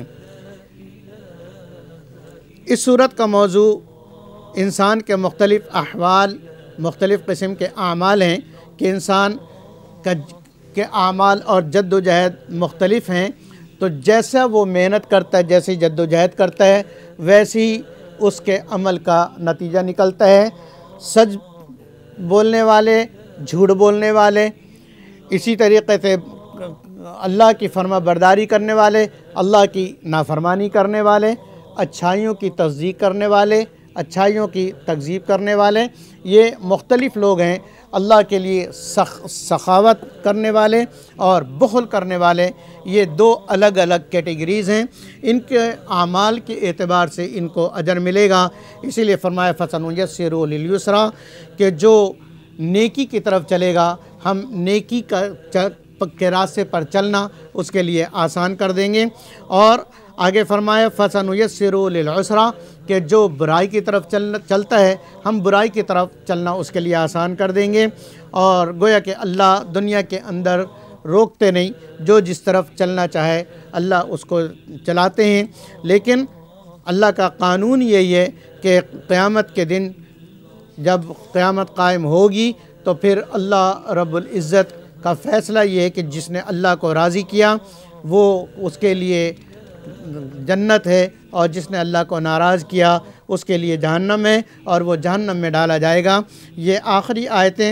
اس صورت کا موضوع انسان کے مختلف احوال، مختلف قسم کے اعمال ہیں کہ انسان کا کے اعمال اور جد و جہد مختلف ہیں، تو جیسا وہ محنت کرتا ہے، جیسی جد و جہد کرتا ہے، ویسی اس کے عمل کا نتیجہ نکلتا ہے۔ سچ بولنے والے، جھوٹ بولنے والے، اسی طریقے سے اللہ کی فرما برداری کرنے والے، اللہ کی نافرمانی کرنے والے، اچھائیوں کی تصدیق کرنے والے، اچھائیوں کی تکذیب کرنے والے، یہ مختلف لوگ ہیں۔ اللہ کے لیے سخ سخاوت کرنے والے اور بخل کرنے والے، یہ دو الگ الگ کیٹیگریز ہیں۔ ان کے اعمال کے اعتبار سے ان کو اجر ملے گا، اسی لیے فرمایا فَسَنُيَسِّرُهُ لِلْيُسْرَىٰ کہ جو نیکی کی طرف چلے گا، ہم نیکی کا کے راستے پر چلنا اس کے لیے آسان کر دیں گے۔ اور آگے فرمایا فَسَنُيَسِّرُهُ لِلْعُسْرَىٰ کہ جو برائی کی طرف چلنا چلتا ہے، ہم برائی کی طرف چلنا اس کے لیے آسان کر دیں گے۔ اور گویا کہ اللہ دنیا کے اندر روکتے نہیں، جو جس طرف چلنا چاہے اللہ اس کو چلاتے ہیں، لیکن اللہ کا قانون یہی ہے کہ قیامت کے دن جب قیامت قائم ہوگی تو پھر اللہ رب العزت کا فیصلہ یہ ہے کہ جس نے اللہ کو راضی کیا وہ اس کے لیے جنت ہے، اور جس نے اللہ کو ناراض کیا اس کے لیے جہنم ہے، اور وہ جہنم میں ڈالا جائے گا۔ یہ آخری آیتیں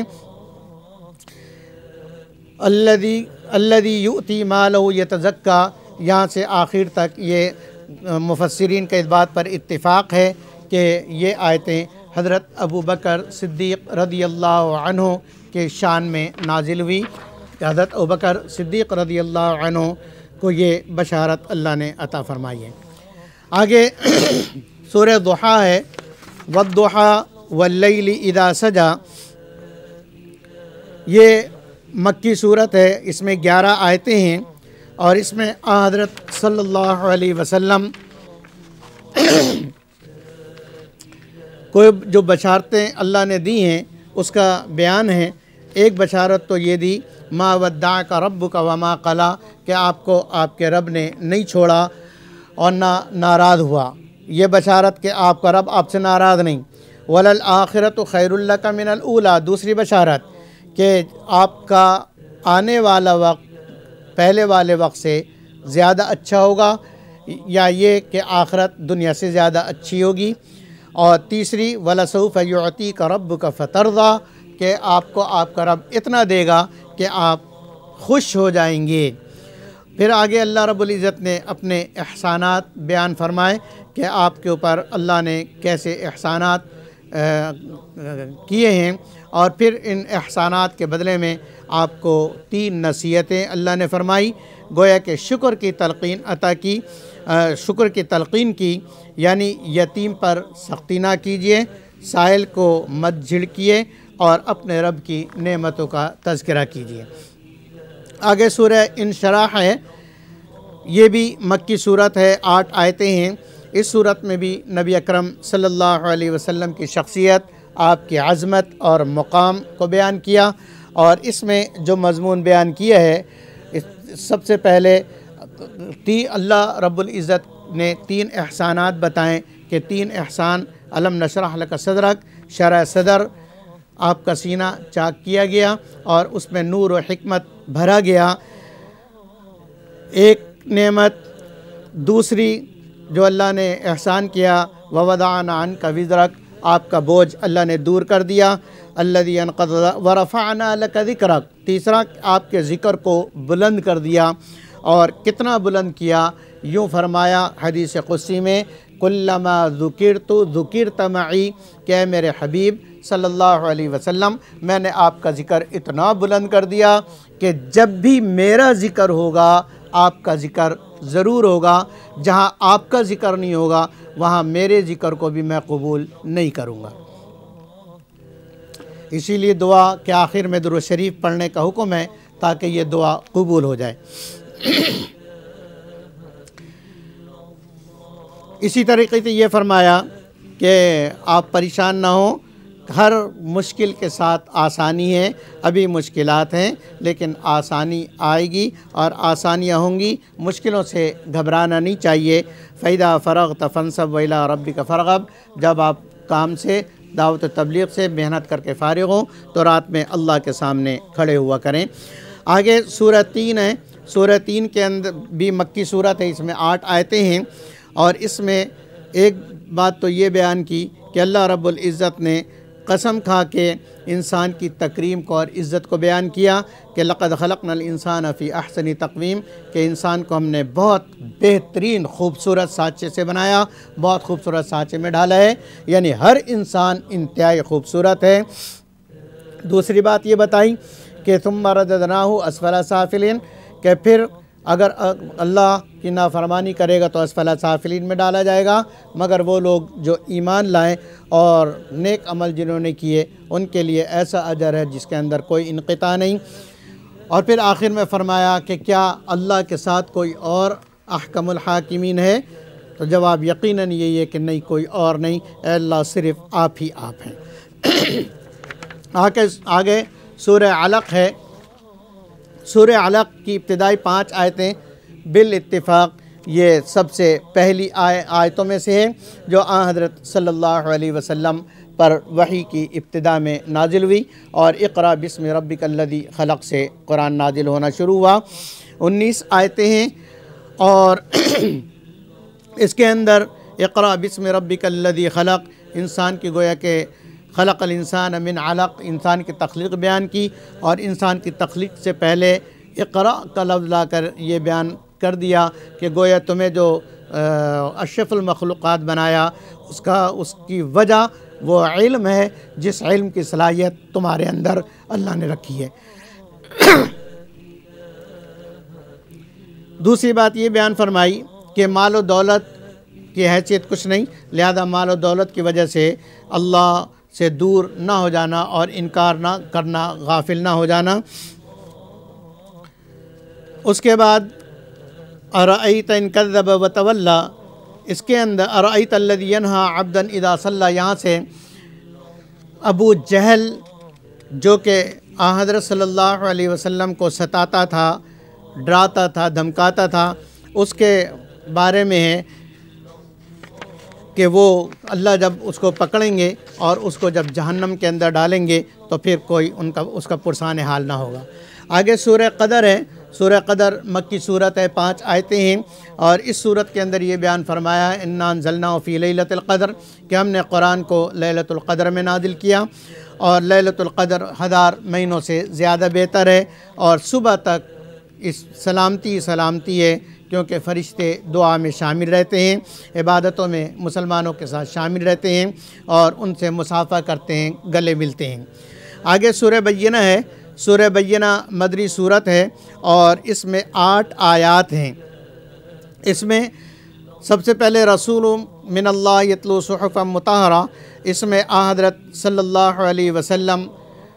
الذی الذی یؤتی مالہ یتزکیٰ، یہاں سے آخر تک یہ مفسرین کے اس بات پر اتفاق ہے کہ یہ آیتیں حضرت ابو بکر صدیق رضی اللہ عنہ کے شان میں نازل ہوئی، کہ حضرت ابو بکر صدیق رضی اللہ عنہ کو یہ بشارت اللہ نے عطا فرمائی ہے۔ آگے سورہ ضحیٰ ہے، وَالضُّحَىٰ وَاللَّيْلِ اِذَا سَجَىٰ، یہ مکی صورت ہے، اس میں گیارہ آیتیں ہیں، اور اس میں آن حضرت صلی اللہ علیہ وسلم کو جو بشارتیں اللہ نے دی ہیں اس کا بیان ہے۔ ایک بشارت تو یہ دی ما ودعک ربک وما قلی، کہ آپ کو آپ کے رب نے نہیں چھوڑا اور نہ ناراض ہوا، یہ بشارت کہ آپ کا رب آپ سے ناراض نہیں۔ وللآخرۃ خیر لک من الاولی، دوسری بشارت کہ آپ کا آنے والا وقت پہلے والے وقت سے زیادہ اچھا ہوگا، یا یہ کہ آخرت دنیا سے زیادہ اچھی ہوگی۔ اور تیسری وَلَسَوْفَ يُعْطِيكَ رَبُّكَ فَتَرْضَىٰ، کہ آپ کو آپ کا رب اتنا دے گا کہ آپ خوش ہو جائیں گے۔ پھر آگے اللہ رب العزت نے اپنے احسانات بیان فرمائے کہ آپ کے اوپر اللہ نے کیسے احسانات کیے ہیں، اور پھر ان احسانات کے بدلے میں آپ کو تین نصیحتیں اللہ نے فرمائی، گویا کہ شکر کی تلقین عطا کی، شکر کی تلقین کی، یعنی یتیم پر سختی نہ کیجیے، سائل کو مت جھڑکیے، اور اپنے رب کی نعمتوں کا تذکرہ کیجیے۔ آگے سورہ انشراح ہے، یہ بھی مکی صورت ہے، آٹھ آیتیں ہیں۔ اس صورت میں بھی نبی اکرم صلی اللہ علیہ وسلم کی شخصیت، آپ کی عظمت اور مقام کو بیان کیا، اور اس میں جو مضمون بیان کیا ہے، سب سے پہلے تی اللہ رب العزت نے تین احسانات بتائیں کہ تین احسان، علم نشرح لک صدرک، شرح صدر، آپ کا سینہ چاک کیا گیا اور اس میں نور و حکمت بھرا گیا، ایک نعمت۔ دوسری جو اللہ نے احسان کیا، وَوَضَعْنَا عَنْكَ وِزْرَكَ، آپ کا بوجھ اللہ نے دور کر دیا، الَّذِي أَنقَضَ وَرَفَعْنَا لَكَ ذِكْرَكَ، تیسرا آپ کے ذکر کو بلند کر دیا، اور کتنا بلند کیا، یوں فرمایا حدیث قدسی میں کلما ذکرت ذکرت معی، کہ میرے حبیب صلی اللہ علیہ وسلم میں نے آپ کا ذکر اتنا بلند کر دیا کہ جب بھی میرا ذکر ہوگا آپ کا ذکر ضرور ہوگا، جہاں آپ کا ذکر نہیں ہوگا وہاں میرے ذکر کو بھی میں قبول نہیں کروں گا۔ اسی لیے دعا کے آخر میں درود شریف پڑھنے کا حکم ہے تاکہ یہ دعا قبول ہو جائے۔ اسی طریقے سے یہ فرمایا کہ آپ پریشان نہ ہوں، ہر مشکل کے ساتھ آسانی ہے، ابھی مشکلات ہیں لیکن آسانی آئے گی اور آسانیاں ہوں گی، مشکلوں سے گھبرانا نہیں چاہیے۔ فَإِذَا فَرَغْتَ فَانْصَبْ وَإِلَىٰ رَبِّكَ فَارْغَب، جب آپ کام سے، دعوت و تبلیغ سے محنت کر کے فارغ ہوں تو رات میں اللہ کے سامنے کھڑے ہوا کریں۔ آگے سورہ تین ہے، سورہ تین کے اندر بھی مکی صورت ہے، اس میں آٹھ آیتیں ہیں، اور اس میں ایک بات تو یہ بیان کی کہ اللہ رب العزت نے قسم کھا کے انسان کی تکریم کو اور عزت کو بیان کیا کہ لقد خلقنا الانسان فی احسن تقویم، کہ انسان کو ہم نے بہت بہترین خوبصورت سانچے سے بنایا، بہت خوبصورت سانچے میں ڈالا ہے، یعنی ہر انسان انتہائی خوبصورت ہے۔ دوسری بات یہ بتائی کہ ثم رددناہ اسفل سافلین، کہ پھر اگر اللہ کی نافرمانی کرے گا تو اسفل سافلین میں ڈالا جائے گا، مگر وہ لوگ جو ایمان لائیں اور نیک عمل جنہوں نے کیے ان کے لیے ایسا اجر ہے جس کے اندر کوئی انقطاع نہیں۔ اور پھر آخر میں فرمایا کہ کیا اللہ کے ساتھ کوئی اور احکم الحاکمین ہے؟ تو جواب یقیناً یہی ہے کہ نہیں، کوئی اور نہیں، اے اللہ صرف آپ ہی آپ ہیں۔ آگے آگے سورہ علق ہے، سورہ علق کی ابتدائی پانچ آیتیں بالاتفاق یہ سب سے پہلی آئے آیتوں میں سے ہیں جو آن حضرت صلی اللہ علیہ وسلم پر وحی کی ابتدا میں نازل ہوئی، اور اقرا بسم ربک الذی خلق سے قرآن نازل ہونا شروع ہوا۔ انیس آیتیں ہیں، اور اس کے اندر اقرا بسم ربک الذی خلق، انسان کی گویا کہ خلق الانسان من علق، انسان کی تخلیق بیان کی، اور انسان کی تخلیق سے پہلے اقرا کا لفظ لا کر یہ بیان کر دیا کہ گویا تمہیں جو اشرف المخلوقات بنایا اس کا اس کی وجہ وہ علم ہے، جس علم کی صلاحیت تمہارے اندر اللہ نے رکھی ہے۔ دوسری بات یہ بیان فرمائی کہ مال و دولت کی حیثیت کچھ نہیں، لہذا مال و دولت کی وجہ سے اللہ سے دور نہ ہو جانا اور انکار نہ کرنا، غافل نہ ہو جانا۔ اس کے بعد ارأیت ان کذب وتولی، اس کے اندر ارأیت الذی ینہی عبدا اذا صلی، یہاں سے ابو جہل جو کہ آن حضرت صلی اللہ علیہ وسلم کو ستاتا تھا، ڈراتا تھا، دھمکاتا تھا، اس کے بارے میں ہے کہ وہ اللہ جب اس کو پکڑیں گے اور اس کو جب جہنم کے اندر ڈالیں گے تو پھر کوئی ان کا اس کا پرسان حال نہ ہوگا۔ آگے سورہ قدر ہے، سورہ قدر مکی صورت ہے، پانچ آیتیں ہیں، اور اس صورت کے اندر یہ بیان فرمایا انا انزلناہ فی لیلۃ القدر، کہ ہم نے قرآن کو لیلۃ القدر میں نازل کیا، اور لیلۃ القدر ہزار مہینوں سے زیادہ بہتر ہے، اور صبح تک اس سلامتی سلامتی ہے، کیونکہ فرشتے دعا میں شامل رہتے ہیں، عبادتوں میں مسلمانوں کے ساتھ شامل رہتے ہیں اور ان سے مصافحہ کرتے ہیں، گلے ملتے ہیں۔ آگے سورہ بینہ ہے، سورہ بینہ مدنی صورت ہے، اور اس میں آٹھ آیات ہیں۔ اس میں سب سے پہلے رسول من اللہ یتلو صحفا مطہرہ، اس میں آن حضرت صلی اللہ علیہ وسلم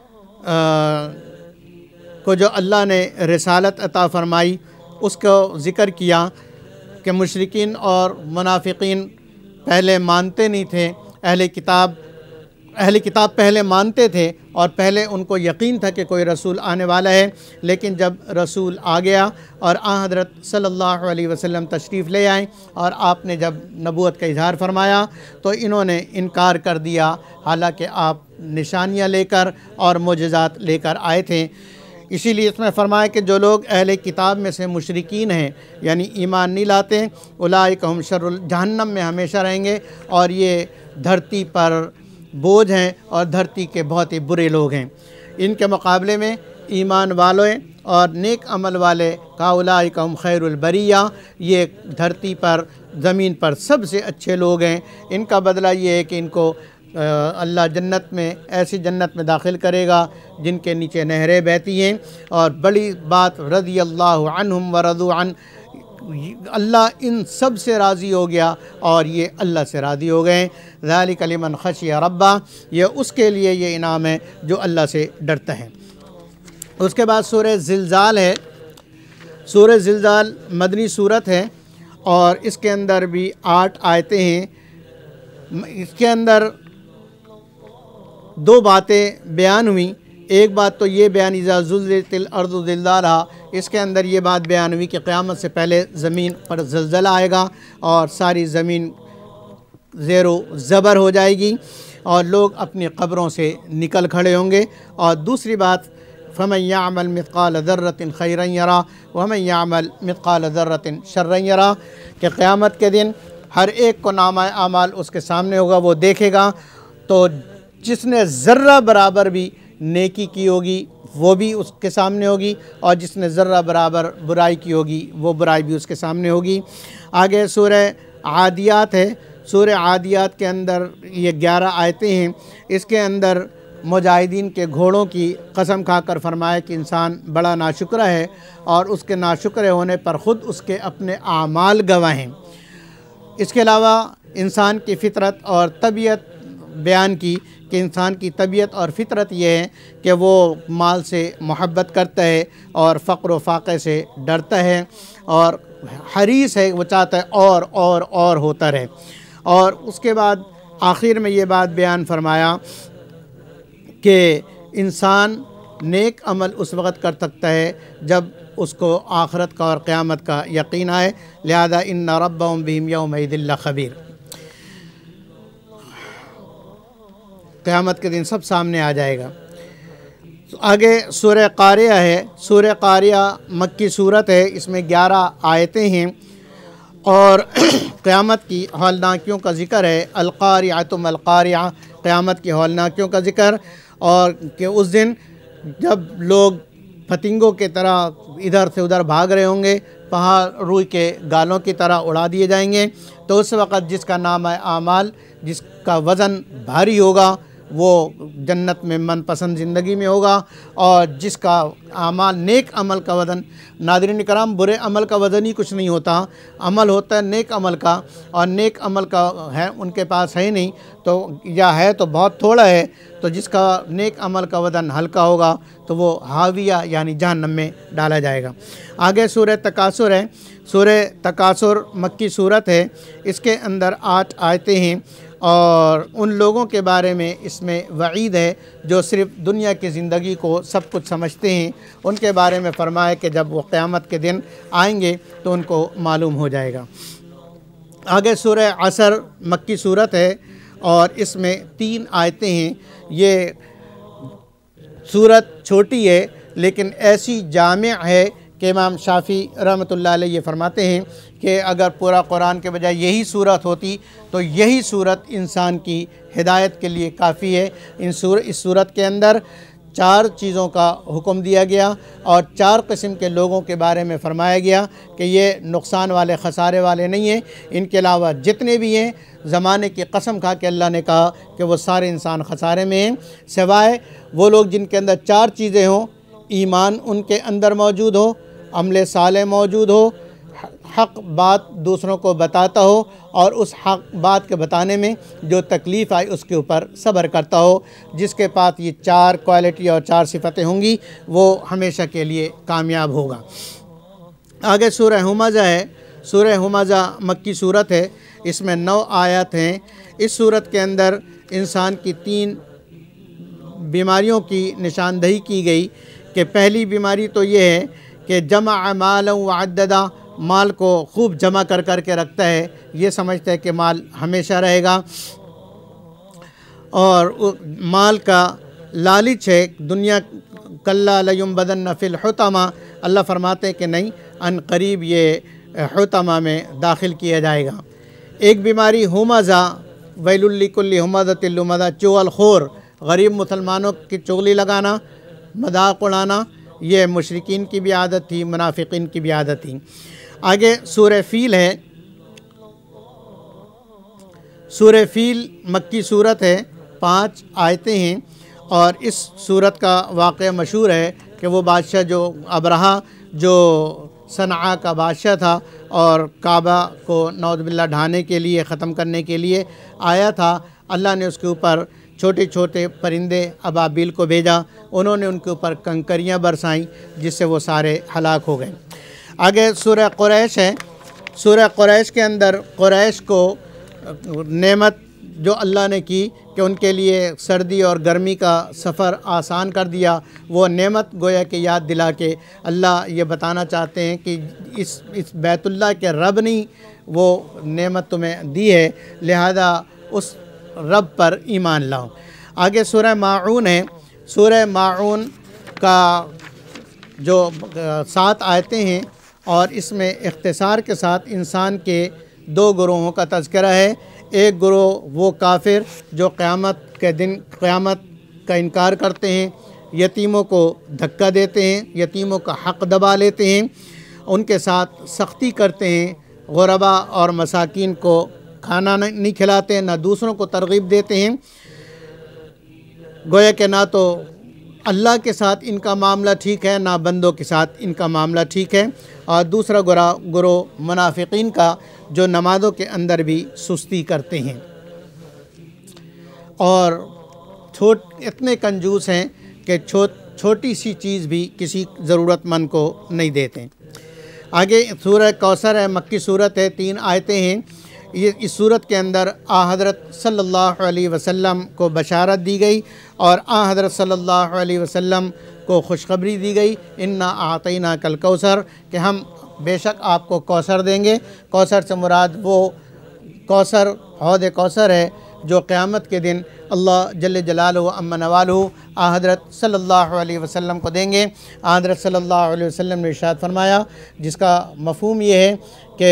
کو جو اللہ نے رسالت عطا فرمائی اس کو ذکر کیا کہ مشرکین اور منافقین پہلے مانتے نہیں تھے، اہل کتاب اہل کتاب پہلے مانتے تھے اور پہلے ان کو یقین تھا کہ کوئی رسول آنے والا ہے، لیکن جب رسول آ گیا اور آن حضرت صلی اللہ علیہ وسلم تشریف لے آئیں اور آپ نے جب نبوت کا اظہار فرمایا تو انہوں نے انکار کر دیا، حالانکہ آپ نشانیاں لے کر اور معجزات لے کر آئے تھے۔ اسی لیے اس میں فرمایا کہ جو لوگ اہل کتاب میں سے مشرکین ہیں، یعنی ایمان نہیں لاتے، اولئک ہم شر جہنم میں ہمیشہ رہیں گے، اور یہ دھرتی پر بوجھ ہیں اور دھرتی کے بہت ہی برے لوگ ہیں۔ ان کے مقابلے میں ایمان والے اور نیک عمل والے کا اولئک ہم خیر البریہ، یہ دھرتی پر زمین پر سب سے اچھے لوگ ہیں۔ ان کا بدلہ یہ ہے کہ ان کو اللہ جنت میں ایسی جنت میں داخل کرے گا جن کے نیچے نہریں بہتی ہیں، اور بڑی بات رضی اللہ عنہم ورضوا عنہ، اللہ ان سب سے راضی ہو گیا اور یہ اللہ سے راضی ہو گئے۔ ذالک لمن خشی ربہ، یہ اس کے لیے یہ انعام ہے جو اللہ سے ڈرتا ہے۔ اس کے بعد سورہ زلزال ہے۔ سورہ زلزال مدنی صورت ہے اور اس کے اندر بھی آٹھ آیتیں ہیں۔ اس کے اندر دو باتیں بیان ہوئیں۔ ایک بات تو یہ بیان اذا زلزلت الارض زلزالہا، اس کے اندر یہ بات بیان ہوئی کہ قیامت سے پہلے زمین پر زلزلہ آئے گا اور ساری زمین زیر و زبر ہو جائے گی اور لوگ اپنی قبروں سے نکل کھڑے ہوں گے۔ اور دوسری بات فَمَن يَعْمَلْ مِثْقَالَ ذَرَّةٍ خَيْرًا يَرَهُ وَمَن يَعْمَلْ مِثْقَالَ ذَرَّةٍ شَرًّا يَرَهُ، کہ قیامت کے دن ہر ایک کو نامہ اعمال اس کے سامنے ہوگا، وہ دیکھے گا، تو جس نے ذرہ برابر بھی نیکی کی ہوگی وہ بھی اس کے سامنے ہوگی، اور جس نے ذرہ برابر برائی کی ہوگی وہ برائی بھی اس کے سامنے ہوگی۔ آگے سورہ عادیات ہے۔ سورہ عادیات کے اندر یہ گیارہ آیتیں ہیں۔ اس کے اندر مجاہدین کے گھوڑوں کی قسم کھا کر فرمایا کہ انسان بڑا ناشکرہ ہے اور اس کے ناشکرے ہونے پر خود اس کے اپنے اعمال گواہ ہیں۔ اس کے علاوہ انسان کی فطرت اور طبیعت بیان کی کہ انسان کی طبیعت اور فطرت یہ ہے کہ وہ مال سے محبت کرتا ہے اور فقر و فاقے سے ڈرتا ہے اور حریص ہے، وہ چاہتا ہے اور اور اور ہوتا رہے۔ اور اس کے بعد آخر میں یہ بات بیان فرمایا کہ انسان نیک عمل اس وقت کر سکتا ہے جب اس کو آخرت کا اور قیامت کا یقین آئے، لہذا ان ربهم بهم یومئذ لخبیر، قیامت کے دن سب سامنے آ جائے گا۔ آگے سورہ قاریہ ہے۔ سورہ قاریہ مکی صورت ہے، اس میں گیارہ آیتیں ہیں اور قیامت کی ہولناکیوں کا ذکر ہے۔ القاریعۃ ما القاریعہ، قیامت کی ہولناکیوں کا ذکر، اور کہ اس دن جب لوگ پتنگوں کی طرح ادھر سے ادھر بھاگ رہے ہوں گے، پہاڑ روئی کے گالوں کی طرح اڑا دیے جائیں گے، تو اس وقت جس کا نامہ اعمال، جس کا وزن بھاری ہوگا، وہ جنت میں من پسند زندگی میں ہوگا، اور جس کا اعمال نیک عمل کا وزن، ناظرین کرام برے عمل کا وزن ہی کچھ نہیں ہوتا، عمل ہوتا ہے نیک عمل کا، اور نیک عمل کا ہے ان کے پاس ہے نہیں، تو یا ہے تو بہت تھوڑا ہے، تو جس کا نیک عمل کا وزن ہلکا ہوگا تو وہ حاویہ یعنی جہنم میں ڈالا جائے گا۔ آگے سورہ تکاثر ہے۔ سورہ تکاثر مکی صورت ہے، اس کے اندر آٹھ آیتیں ہیں اور ان لوگوں کے بارے میں اس میں وعید ہے جو صرف دنیا کی زندگی کو سب کچھ سمجھتے ہیں۔ ان کے بارے میں فرمایا کہ جب وہ قیامت کے دن آئیں گے تو ان کو معلوم ہو جائے گا۔ آگے سورہ عصر مکی صورت ہے اور اس میں تین آیتیں ہیں۔ یہ صورت چھوٹی ہے لیکن ایسی جامع ہے کہ امام شافعی رحمۃ اللہ علیہ یہ فرماتے ہیں کہ اگر پورا قرآن کے بجائے یہی صورت ہوتی تو یہی صورت انسان کی ہدایت کے لیے کافی ہے۔ ان سور اس صورت کے اندر چار چیزوں کا حکم دیا گیا اور چار قسم کے لوگوں کے بارے میں فرمایا گیا کہ یہ نقصان والے خسارے والے نہیں ہیں۔ ان کے علاوہ جتنے بھی ہیں زمانے کی قسم کھا کے اللہ نے کہا کہ وہ سارے انسان خسارے میں ہیں، سوائے وہ لوگ جن کے اندر چار چیزیں ہوں، ایمان ان کے اندر موجود ہو، عمل صالح موجود ہو، حق بات دوسروں کو بتاتا ہو، اور اس حق بات کے بتانے میں جو تکلیف آئی اس کے اوپر صبر کرتا ہو۔ جس کے پاس یہ چار کوالٹی اور چار صفتیں ہوں گی وہ ہمیشہ کے لیے کامیاب ہوگا۔ آگے سورہ ہمزہ ہے۔ سورہ ہمزہ مکی صورت ہے، اس میں نو آیات ہیں۔ اس صورت کے اندر انسان کی تین بیماریوں کی نشاندہی کی گئی کہ پہلی بیماری تو یہ ہے کہ جمع مالا وعددا، مال کو خوب جمع کر کر کے رکھتا ہے، یہ سمجھتا ہے کہ مال ہمیشہ رہے گا، اور مال کا لالچ ہے۔ دنیا کلا لیمبدن فی الحطمہ، اللہ فرماتے ہیں کہ نہیں، ان قریب یہ حطمہ میں داخل کیا جائے گا۔ ایک بیماری ہمزہ، ویل لکل ہمزۃ لمزہ، چغل خور، غریب مسلمانوں کی چغلی لگانا، مذاق اڑانا، یہ مشرکین کی بھی عادت تھی، منافقین کی بھی عادت تھی۔ آگے سورہ فیل ہے۔ سورہ فیل مکی صورت ہے، پانچ آیتیں ہیں، اور اس صورت کا واقعہ مشہور ہے کہ وہ بادشاہ جو ابرہا جو صنعاء کا بادشاہ تھا اور کعبہ کو نعوذ باللہ ڈھانے کے لیے ختم کرنے کے لیے آیا تھا، اللہ نے اس کے اوپر چھوٹے چھوٹے پرندے ابابیل کو بھیجا، انہوں نے ان کے اوپر کنکریاں برسائیں جس سے وہ سارے ہلاک ہو گئے۔ آگے سورہ قریش ہے، سورہ قریش کے اندر قریش کو نعمت جو اللہ نے کی کہ ان کے لیے سردی اور گرمی کا سفر آسان کر دیا، وہ نعمت گویا کہ یاد دلا کے اللہ یہ بتانا چاہتے ہیں کہ اس اس بیت اللہ کے رب نے وہ نعمت تمہیں دی ہے، لہذا اس رب پر ایمان لاؤ۔ آگے سورہ ماعون ہے، سورہ ماعون کا جو سات آیتیں ہیں اور اس میں اختصار کے ساتھ انسان کے دو گروہوں کا تذکرہ ہے۔ ایک گروہ وہ کافر جو قیامت کے دن قیامت کا انکار کرتے ہیں، یتیموں کو دھکا دیتے ہیں، یتیموں کا حق دبا لیتے ہیں، ان کے ساتھ سختی کرتے ہیں، غربا اور مساکین کو کھانا نہیں کھلاتے، نہ دوسروں کو ترغیب دیتے ہیں، گویا کہ نہ تو اللہ کے ساتھ ان کا معاملہ ٹھیک ہے نہ بندوں کے ساتھ ان کا معاملہ ٹھیک ہے۔ اور دوسرا گروہ گروہ منافقین کا جو نمازوں کے اندر بھی سستی کرتے ہیں اور چھوٹ اتنے کنجوس ہیں کہ چھوٹ چھوٹی سی چیز بھی کسی ضرورت مند کو نہیں دیتے۔ آگے سورہ کوثر ہے، مکی صورت ہے، تین آیتیں ہیں۔ یہ اس صورت کے اندر آ حضرت صلی اللہ علیہ وسلم کو بشارت دی گئی اور آ حضرت صلی اللہ علیہ وسلم کو خوشخبری دی گئی، انا اعطیناک کل کوثر، کہ ہم بے شک آپ کو کوثر دیں گے۔ کوثر سے مراد وہ کوثر حوض کوثر ہے جو قیامت کے دن اللہ جل جلالہ و عم نوالہ آ حضرت صلی اللہ علیہ وسلم کو دیں گے۔ آ حضرت صلی اللہ علیہ وسلم نے ارشاد فرمایا، جس کا مفہوم یہ ہے کہ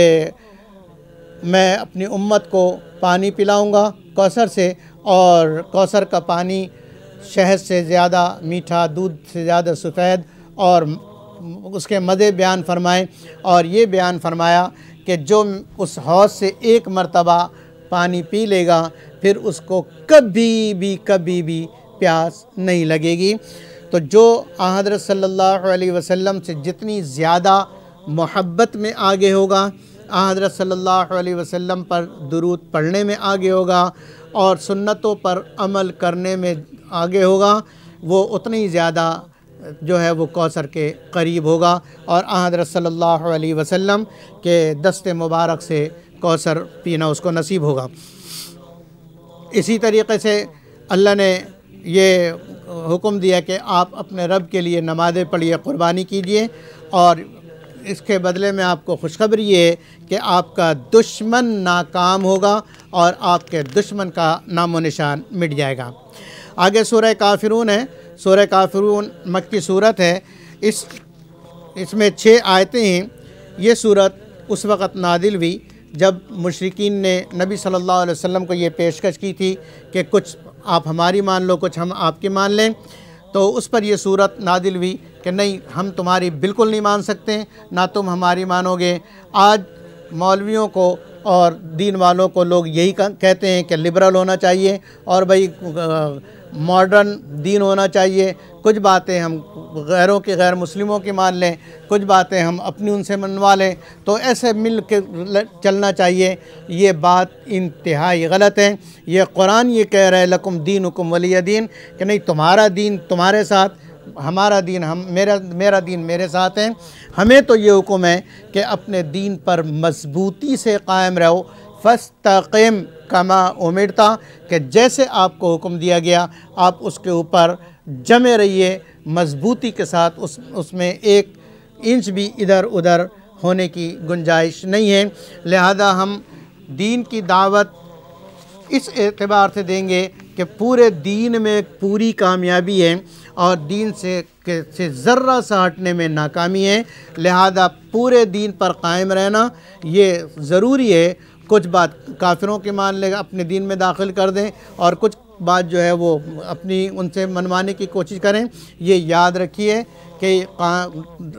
میں اپنی امت کو پانی پلاؤں گا کوثر سے، اور کوثر کا پانی شہد سے زیادہ میٹھا، دودھ سے زیادہ سفید، اور اس کے مزے بیان فرمائے، اور یہ بیان فرمایا کہ جو اس حوض سے ایک مرتبہ پانی پی لے گا پھر اس کو کبھی بھی کبھی بھی پیاس نہیں لگے گی۔ تو جو آن حضرت صلی اللہ علیہ وسلم سے جتنی زیادہ محبت میں آگے ہوگا، آن حضرت صلی اللہ علیہ وسلم پر درود پڑھنے میں آگے ہوگا اور سنتوں پر عمل کرنے میں آگے ہوگا، وہ اتنی زیادہ جو ہے وہ کوثر کے قریب ہوگا اور آن حضرت صلی اللہ علیہ وسلم کے دست مبارک سے کوثر پینا اس کو نصیب ہوگا۔ اسی طریقے سے اللہ نے یہ حکم دیا کہ آپ اپنے رب کے لیے نمازیں پڑھیے، قربانی کیجئے، اور اس کے بدلے میں آپ کو خوشخبری یہ ہے کہ آپ کا دشمن ناکام ہوگا اور آپ کے دشمن کا نام و نشان مٹ جائے گا۔ آگے سورہ کافرون ہے، سورہ کافرون مکی صورت ہے، اس اس میں چھ آیتیں ہیں۔ یہ صورت اس وقت نازل ہوئی جب مشرکین نے نبی صلی اللہ علیہ وسلم کو یہ پیشکش کی تھی کہ کچھ آپ ہماری مان لو، کچھ ہم آپ کی مان لیں، تو اس پر یہ صورت نازل ہوئی کہ نہیں، ہم تمہاری بالکل نہیں مان سکتے، نہ تم ہماری مانو گے۔ آج مولویوں کو اور دین والوں کو لوگ یہی کہتے ہیں کہ لبرل ہونا چاہیے اور بھائی ماڈرن دین ہونا چاہیے، کچھ باتیں ہم غیروں کی غیر مسلموں کی مان لیں، کچھ باتیں ہم اپنی ان سے منوا لیں، تو ایسے مل کے چلنا چاہیے۔ یہ بات انتہائی غلط ہے۔ یہ قرآن یہ کہہ رہا ہے لکم دینکم ولی دین، کہ نہیں، تمہارا دین تمہارے ساتھ، ہمارا دین ہم میرا میرا دین میرے ساتھ ہے۔ ہمیں تو یہ حکم ہے کہ اپنے دین پر مضبوطی سے قائم رہو، فاستقم کما امرتا، کہ جیسے آپ کو حکم دیا گیا آپ اس کے اوپر جمے رہیے، مضبوطی کے ساتھ، اس اس میں ایک انچ بھی ادھر ادھر ہونے کی گنجائش نہیں ہے۔ لہذا ہم دین کی دعوت اس اعتبار سے دیں گے کہ پورے دین میں پوری کامیابی ہے اور دین سے سے ذرہ سا ہٹنے میں ناکامی ہے، لہذا پورے دین پر قائم رہنا یہ ضروری ہے۔ کچھ بات کافروں کے مان لے اپنے دین میں داخل کر دیں اور کچھ بات جو ہے وہ اپنی ان سے منوانے کی کوشش کریں۔ یہ یاد رکھیے کہ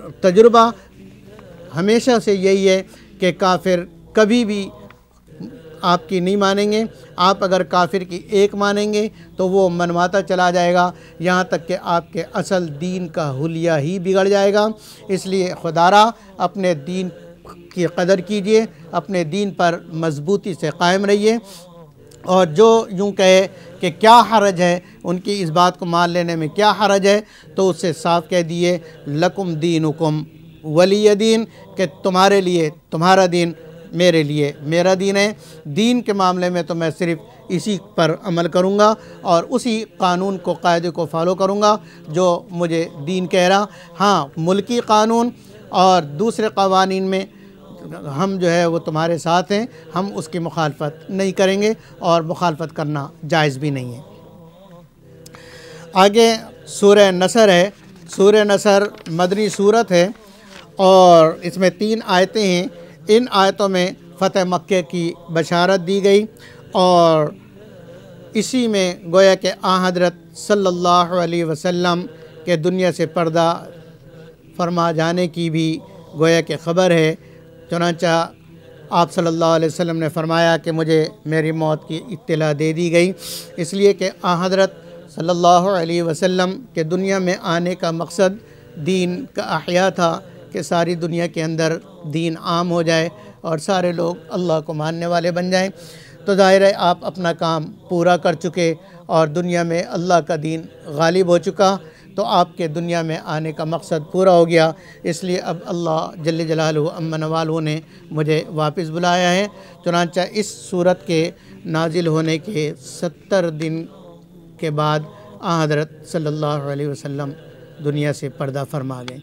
تجربہ ہمیشہ سے یہی ہے کہ کافر کبھی بھی آپ کی نہیں مانیں گے، آپ اگر کافر کی ایک مانیں گے تو وہ منواتا چلا جائے گا، یہاں تک کہ آپ کے اصل دین کا حلیہ ہی بگڑ جائے گا۔ اس لیے خدارا اپنے دین کی قدر کیجئے، اپنے دین پر مضبوطی سے قائم رہیے، اور جو یوں کہے کہ کیا حرج ہے، ان کی اس بات کو مان لینے میں کیا حرج ہے، تو اس سے صاف کہہ دیے لکم دینکم ولی دین، کہ تمہارے لیے تمہارا دین، میرے لیے میرا دین ہے۔ دین کے معاملے میں تو میں صرف اسی پر عمل کروں گا اور اسی قانون کو، قاعدے کو فالو کروں گا جو مجھے دین کہہ رہا۔ ہاں، ملکی قانون اور دوسرے قوانین میں ہم جو ہے وہ تمہارے ساتھ ہیں، ہم اس کی مخالفت نہیں کریں گے، اور مخالفت کرنا جائز بھی نہیں ہے۔ آگے سورہ نصر ہے۔ سورہ نصر مدنی سورت ہے اور اس میں تین آیتیں ہیں۔ ان آیتوں میں فتح مکہ کی بشارت دی گئی، اور اسی میں گویا کہ آن حضرت صلی اللہ علیہ وسلم کے دنیا سے پردہ فرما جانے کی بھی گویا کہ خبر ہے۔ چنانچہ آپ صلی اللہ علیہ وسلم نے فرمایا کہ مجھے میری موت کی اطلاع دے دی گئی، اس لیے کہ آن حضرت صلی اللہ علیہ وسلم کے دنیا میں آنے کا مقصد دین کا احیاء تھا، کہ ساری دنیا کے اندر دین عام ہو جائے اور سارے لوگ اللہ کو ماننے والے بن جائیں۔ تو ظاہر ہے آپ اپنا کام پورا کر چکے اور دنیا میں اللہ کا دین غالب ہو چکا، تو آپ کے دنیا میں آنے کا مقصد پورا ہو گیا۔ اس لیے اب اللہ جل جلالہ عم نوالہ نے مجھے واپس بلایا ہے۔ چنانچہ اس صورت کے نازل ہونے کے ستر دن کے بعد آن حضرت صلی اللہ علیہ وسلم دنیا سے پردہ فرما گئے۔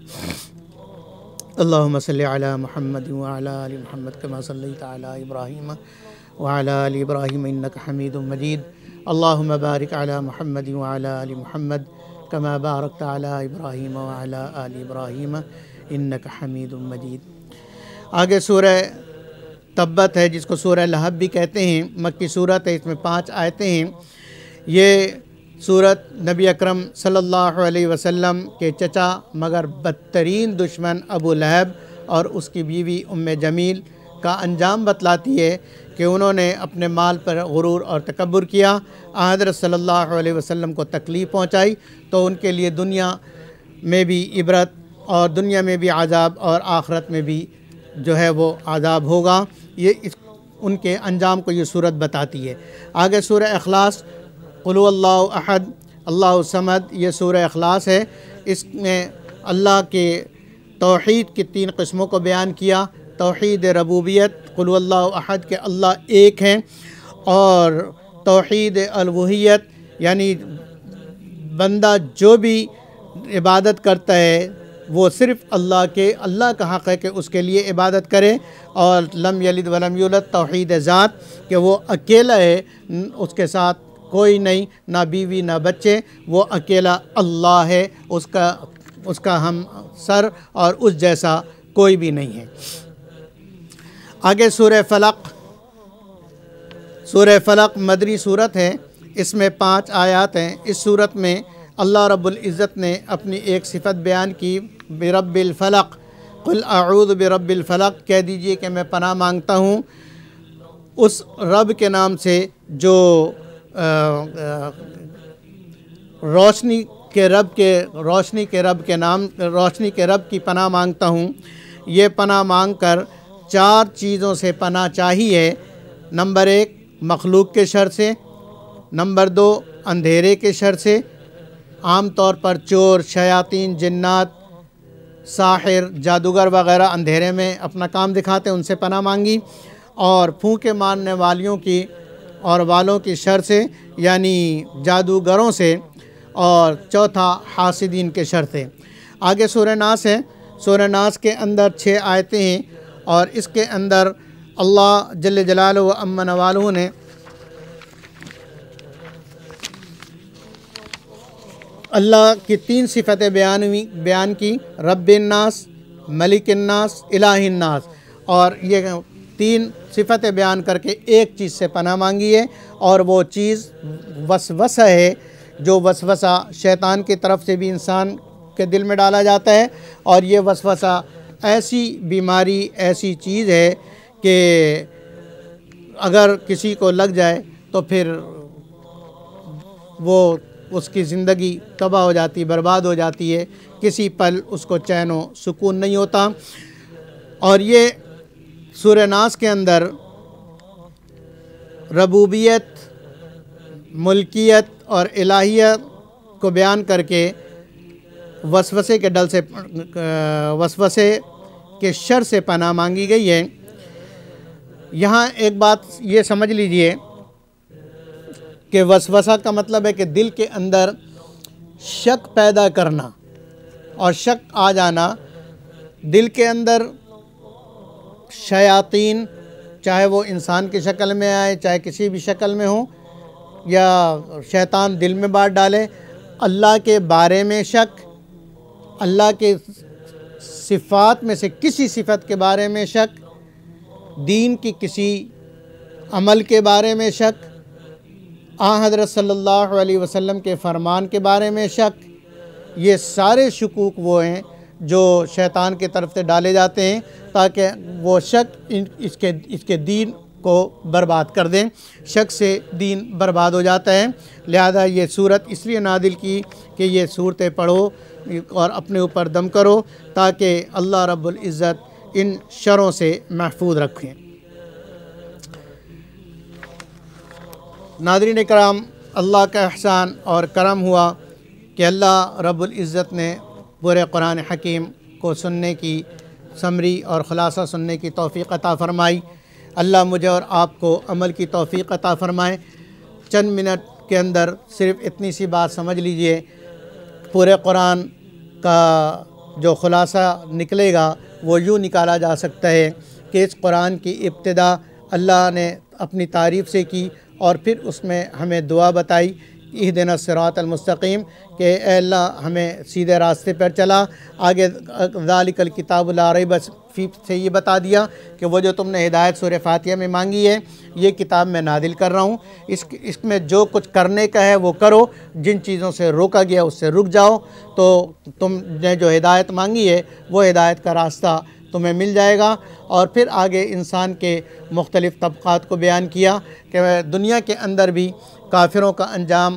اللہم صلی علی محمد وعلی آل محمد کما صلیت علی ابراہیم وعلی آل ابراہیم انک حمید مجید۔ اللہم بارک علی محمد وعلی آل محمد کما بارکت علی ابراہیم وعلی آل ابراہیم انک حمید مجید۔ آگے سورہ تبت ہے، جس کو سورہ لہب بھی کہتے ہیں، مکی صورت ہے، اس میں پانچ آیتیں ہیں۔ یہ صورت نبی اکرم صلی اللہ علیہ وسلم کے چچا مگر بدترین دشمن ابو لہب اور اس کی بیوی ام جمیل کا انجام بتلاتی ہے کہ انہوں نے اپنے مال پر غرور اور تکبر کیا، حضرت صلی اللہ علیہ وسلم کو تکلیف پہنچائی، تو ان کے لیے دنیا میں بھی عبرت اور دنیا میں بھی عذاب اور آخرت میں بھی جو ہے وہ عذاب ہوگا۔ یہ اس ان کے انجام کو یہ صورت بتاتی ہے۔ آگے سورہ اخلاص، قل هو اللہ احد اللہ الصمد، یہ سورہ اخلاص ہے۔ اس میں اللہ کے توحید کی تین قسموں کو بیان کیا۔ توحید ربوبیت، قل هو اللہ احد کہ اللہ ایک ہیں، اور توحید الوہیت یعنی بندہ جو بھی عبادت کرتا ہے وہ صرف اللہ کے اللہ کا حق ہے کہ اس کے لیے عبادت کرے، اور لم یلد ولم یولد توحید ذات کہ وہ اکیلا ہے، اس کے ساتھ کوئی نہیں، نہ بیوی نہ بچے، وہ اکیلا اللہ ہے، اس کا اس کا ہم سر اور اس جیسا کوئی بھی نہیں ہے۔ آگے سورہ فلق، سورہ فلق مدنی صورت ہے، اس میں پانچ آیات ہیں۔ اس صورت میں اللہ رب العزت نے اپنی ایک صفت بیان کی، برب الفلق، قل اعوذ برب الفلق، کہہ دیجئے کہ میں پناہ مانگتا ہوں اس رب کے نام سے جو روشنی کے رب کے روشنی کے رب کے نام روشنی کے رب کی پناہ مانگتا ہوں۔ یہ پناہ مانگ کر چار چیزوں سے پناہ چاہیے۔ نمبر ایک، مخلوق کے شر سے، نمبر دو، اندھیرے کے شر سے، عام طور پر چور، شیاطین، جنات، ساحر، جادوگر وغیرہ اندھیرے میں اپنا کام دکھاتے ہیں، ان سے پناہ مانگی، اور پھونکے مارنے والیوں کی اور والوں کی شر سے یعنی جادوگروں سے، اور چوتھا حاسدین کے شر سے۔ آگے سورہ ناس ہے۔ سورہ ناس کے اندر چھ آیتیں ہیں، اور اس کے اندر اللہ جل جلالہ و عم نوالہ نے اللہ کی تین صفتیں بیان ہوئی بیان کی، رب الناس، ملک الناس، الہ الناس، اور یہ تین صفتیں بیان کر کے ایک چیز سے پناہ مانگی ہے، اور وہ چیز وسوسہ ہے، جو وسوسہ شیطان کی طرف سے بھی انسان کے دل میں ڈالا جاتا ہے، اور یہ وسوسہ ایسی بیماری، ایسی چیز ہے کہ اگر کسی کو لگ جائے تو پھر وہ اس کی زندگی تباہ ہو جاتی، برباد ہو جاتی ہے، کسی پل اس کو چین و سکون نہیں ہوتا۔ اور یہ سورہ ناس کے اندر ربوبیت، ملکیت اور الہیت کو بیان کر کے وسوسے کے ڈل سے وسوسے کے شر سے پناہ مانگی گئی ہے۔ یہاں ایک بات یہ سمجھ لیجئے کہ وسوسہ کا مطلب ہے کہ دل کے اندر شک پیدا کرنا، اور شک آ جانا۔ دل کے اندر شیاطین، چاہے وہ انسان کی شکل میں آئے، چاہے کسی بھی شکل میں ہوں، یا شیطان دل میں بات ڈالے، اللہ کے بارے میں شک، اللہ کے صفات میں سے کسی صفت کے بارے میں شک، دین کی کسی عمل کے بارے میں شک، آن حضرت صلی اللہ علیہ وسلم کے فرمان کے بارے میں شک، یہ سارے شکوک وہ ہیں جو شیطان کی طرف سے ڈالے جاتے ہیں تاکہ وہ شک اس کے اس کے دین کو برباد کر دیں۔ شک سے دین برباد ہو جاتا ہے۔ لہذا یہ صورت اس لیے نازل کی کہ یہ صورتیں پڑھو اور اپنے اوپر دم کرو تاکہ اللہ رب العزت ان شروں سے محفوظ رکھیں۔ ناظرین کرام، اللہ کا احسان اور کرم ہوا کہ اللہ رب العزت نے پورے قرآن حکیم کو سننے کی، سمری اور خلاصہ سننے کی توفیق عطا فرمائی۔ اللہ مجھے اور آپ کو عمل کی توفیق عطا فرمائے۔ چند منٹ کے اندر صرف اتنی سی بات سمجھ لیجئے، پورے قرآن کا جو خلاصہ نکلے گا وہ یوں نکالا جا سکتا ہے کہ اس قرآن کی ابتدا اللہ نے اپنی تعریف سے کی، اور پھر اس میں ہمیں دعا بتائی، اہدنا الصراط المستقیم، کہ اے اللہ ہمیں سیدھے راستے پر چلا۔ آگے ذالک الکتاب لا ریب فیہ سے یہ بتا دیا کہ وہ جو تم نے ہدایت سورہ فاتحہ میں مانگی ہے، یہ کتاب میں نازل کر رہا ہوں، اس اس میں جو کچھ کرنے کا ہے وہ کرو، جن چیزوں سے روکا گیا اس سے رک جاؤ، تو تم نے جو ہدایت مانگی ہے وہ ہدایت کا راستہ تمہیں مل جائے گا۔ اور پھر آگے انسان کے مختلف طبقات کو بیان کیا کہ دنیا کے اندر بھی کافروں کا انجام،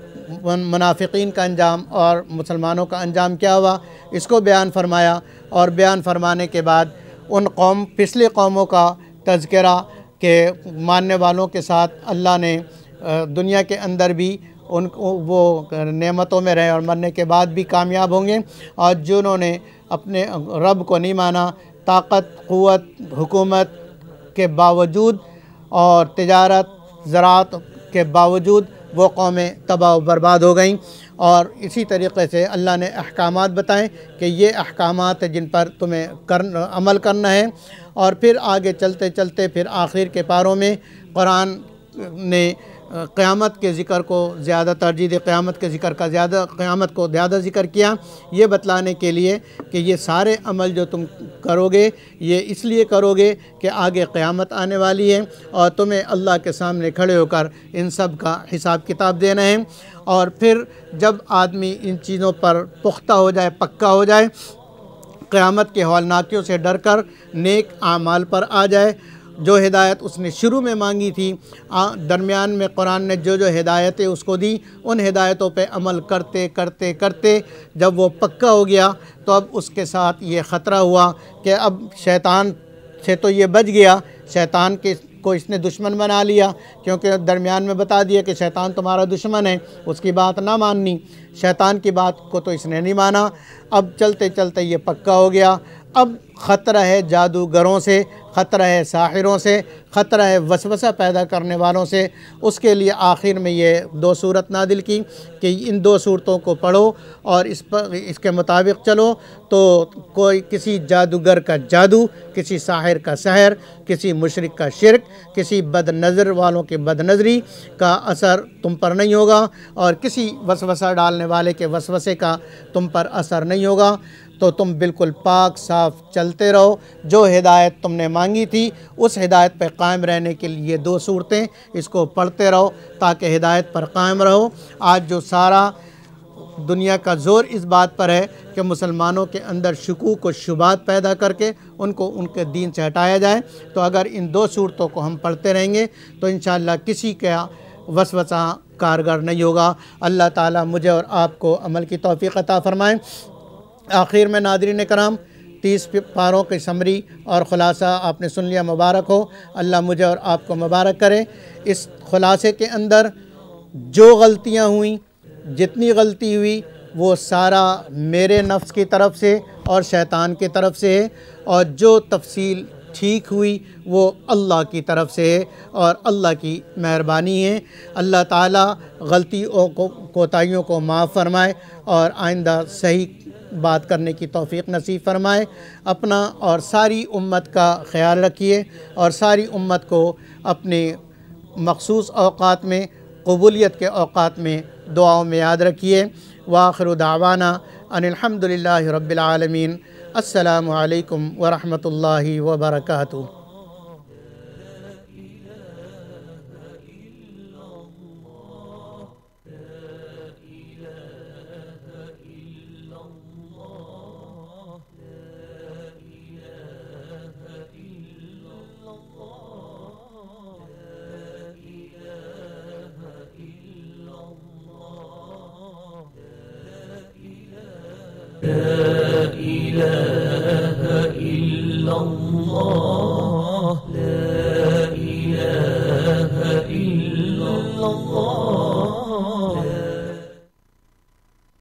منافقین کا انجام اور مسلمانوں کا انجام کیا ہوا، اس کو بیان فرمایا۔ اور بیان فرمانے کے بعد ان قوم پچھلے قوموں کا تذکرہ کہ ماننے والوں کے ساتھ اللہ نے دنیا کے اندر بھی ان کو وہ نعمتوں میں رہے اور مرنے کے بعد بھی کامیاب ہوں گے، اور جنہوں نے اپنے رب کو نہیں مانا، طاقت، قوت، حکومت کے باوجود اور تجارت، زراعت کے باوجود وہ قومیں تباہ و برباد ہو گئیں۔ اور اسی طریقے سے اللہ نے احکامات بتائیں کہ یہ احکامات ہیں جن پر تمہیں کرنا عمل کرنا ہے۔ اور پھر آگے چلتے چلتے پھر آخر کے پاروں میں قرآن نے قیامت کے ذکر کو زیادہ ترجیح دی، قیامت کے ذکر کا زیادہ قیامت کو زیادہ ذکر کیا، یہ بتلانے کے لیے کہ یہ سارے عمل جو تم کرو گے یہ اس لیے کرو گے کہ آگے قیامت آنے والی ہے اور تمہیں اللہ کے سامنے کھڑے ہو کر ان سب کا حساب کتاب دینا ہے۔ اور پھر جب آدمی ان چیزوں پر پختہ ہو جائے، پکا ہو جائے، قیامت کے ہولناکیوں سے ڈر کر نیک اعمال پر آ جائے، جو ہدایت اس نے شروع میں مانگی تھی، درمیان میں قرآن نے جو جو ہدایتیں اس کو دی، ان ہدایتوں پہ عمل کرتے کرتے کرتے جب وہ پکا ہو گیا تو اب اس کے ساتھ یہ خطرہ ہوا کہ اب شیطان سے تو یہ بچ گیا، شیطان کے کو اس نے دشمن بنا لیا، کیونکہ درمیان میں بتا دیا کہ شیطان تمہارا دشمن ہے، اس کی بات نہ ماننی، شیطان کی بات کو تو اس نے نہیں مانا۔ اب چلتے چلتے یہ پکا ہو گیا، اب خطرہ ہے جادوگروں سے، خطرہ ہے ساحروں سے، خطرہ ہے وسوسہ پیدا کرنے والوں سے۔ اس کے لیے آخر میں یہ دو صورت نازل کی کہ ان دو صورتوں کو پڑھو اور اس پر اس کے مطابق چلو تو کوئی کسی جادوگر کا جادو، کسی ساحر کا سحر، کسی مشرک کا شرک، کسی بد نظر والوں کے بد نظری کا اثر تم پر نہیں ہوگا، اور کسی وسوسہ ڈالنے والے کے وسوسے کا تم پر اثر نہیں ہوگا۔ تو تم بالکل پاک صاف چلتے رہو، جو ہدایت تم نے مانگی تھی اس ہدایت پہ قائم رہنے کے لیے دو صورتیں، اس کو پڑھتے رہو تاکہ ہدایت پر قائم رہو۔ آج جو سارا دنیا کا زور اس بات پر ہے کہ مسلمانوں کے اندر شکوک و شبہات پیدا کر کے ان کو ان کے دین سے ہٹایا جائے۔ تو اگر ان دو صورتوں کو ہم پڑھتے رہیں گے تو انشاءاللہ کسی کا وسوسہ کارگر نہیں ہوگا۔ اللہ تعالیٰ مجھے اور آپ کو عمل کی توفیق عطا فرمائیں۔ آخر میں ناظرین کرام، تیس پاروں کی سمری اور خلاصہ آپ نے سن لیا، مبارک ہو، اللہ مجھے اور آپ کو مبارک کرے۔ اس خلاصے کے اندر جو غلطیاں ہوئیں، جتنی غلطی ہوئی، وہ سارا میرے نفس کی طرف سے اور شیطان کی طرف سے ہے، اور جو تفصیل ٹھیک ہوئی وہ اللہ کی طرف سے ہے اور اللہ کی مہربانی ہے۔ اللہ تعالیٰ غلطیوں کو کوتاہیوں کو معاف فرمائے اور آئندہ صحیح بات کرنے کی توفیق نصیب فرمائے۔ اپنا اور ساری امت کا خیال رکھیے اور ساری امت کو اپنے مخصوص اوقات میں، قبولیت کے اوقات میں دعاؤں میں یاد رکھیے۔ وآخر دعوانا ان الحمدللہ رب العالمین۔ السلام علیکم ورحمۃ اللہ وبرکاتہ۔ لا إله إلا الله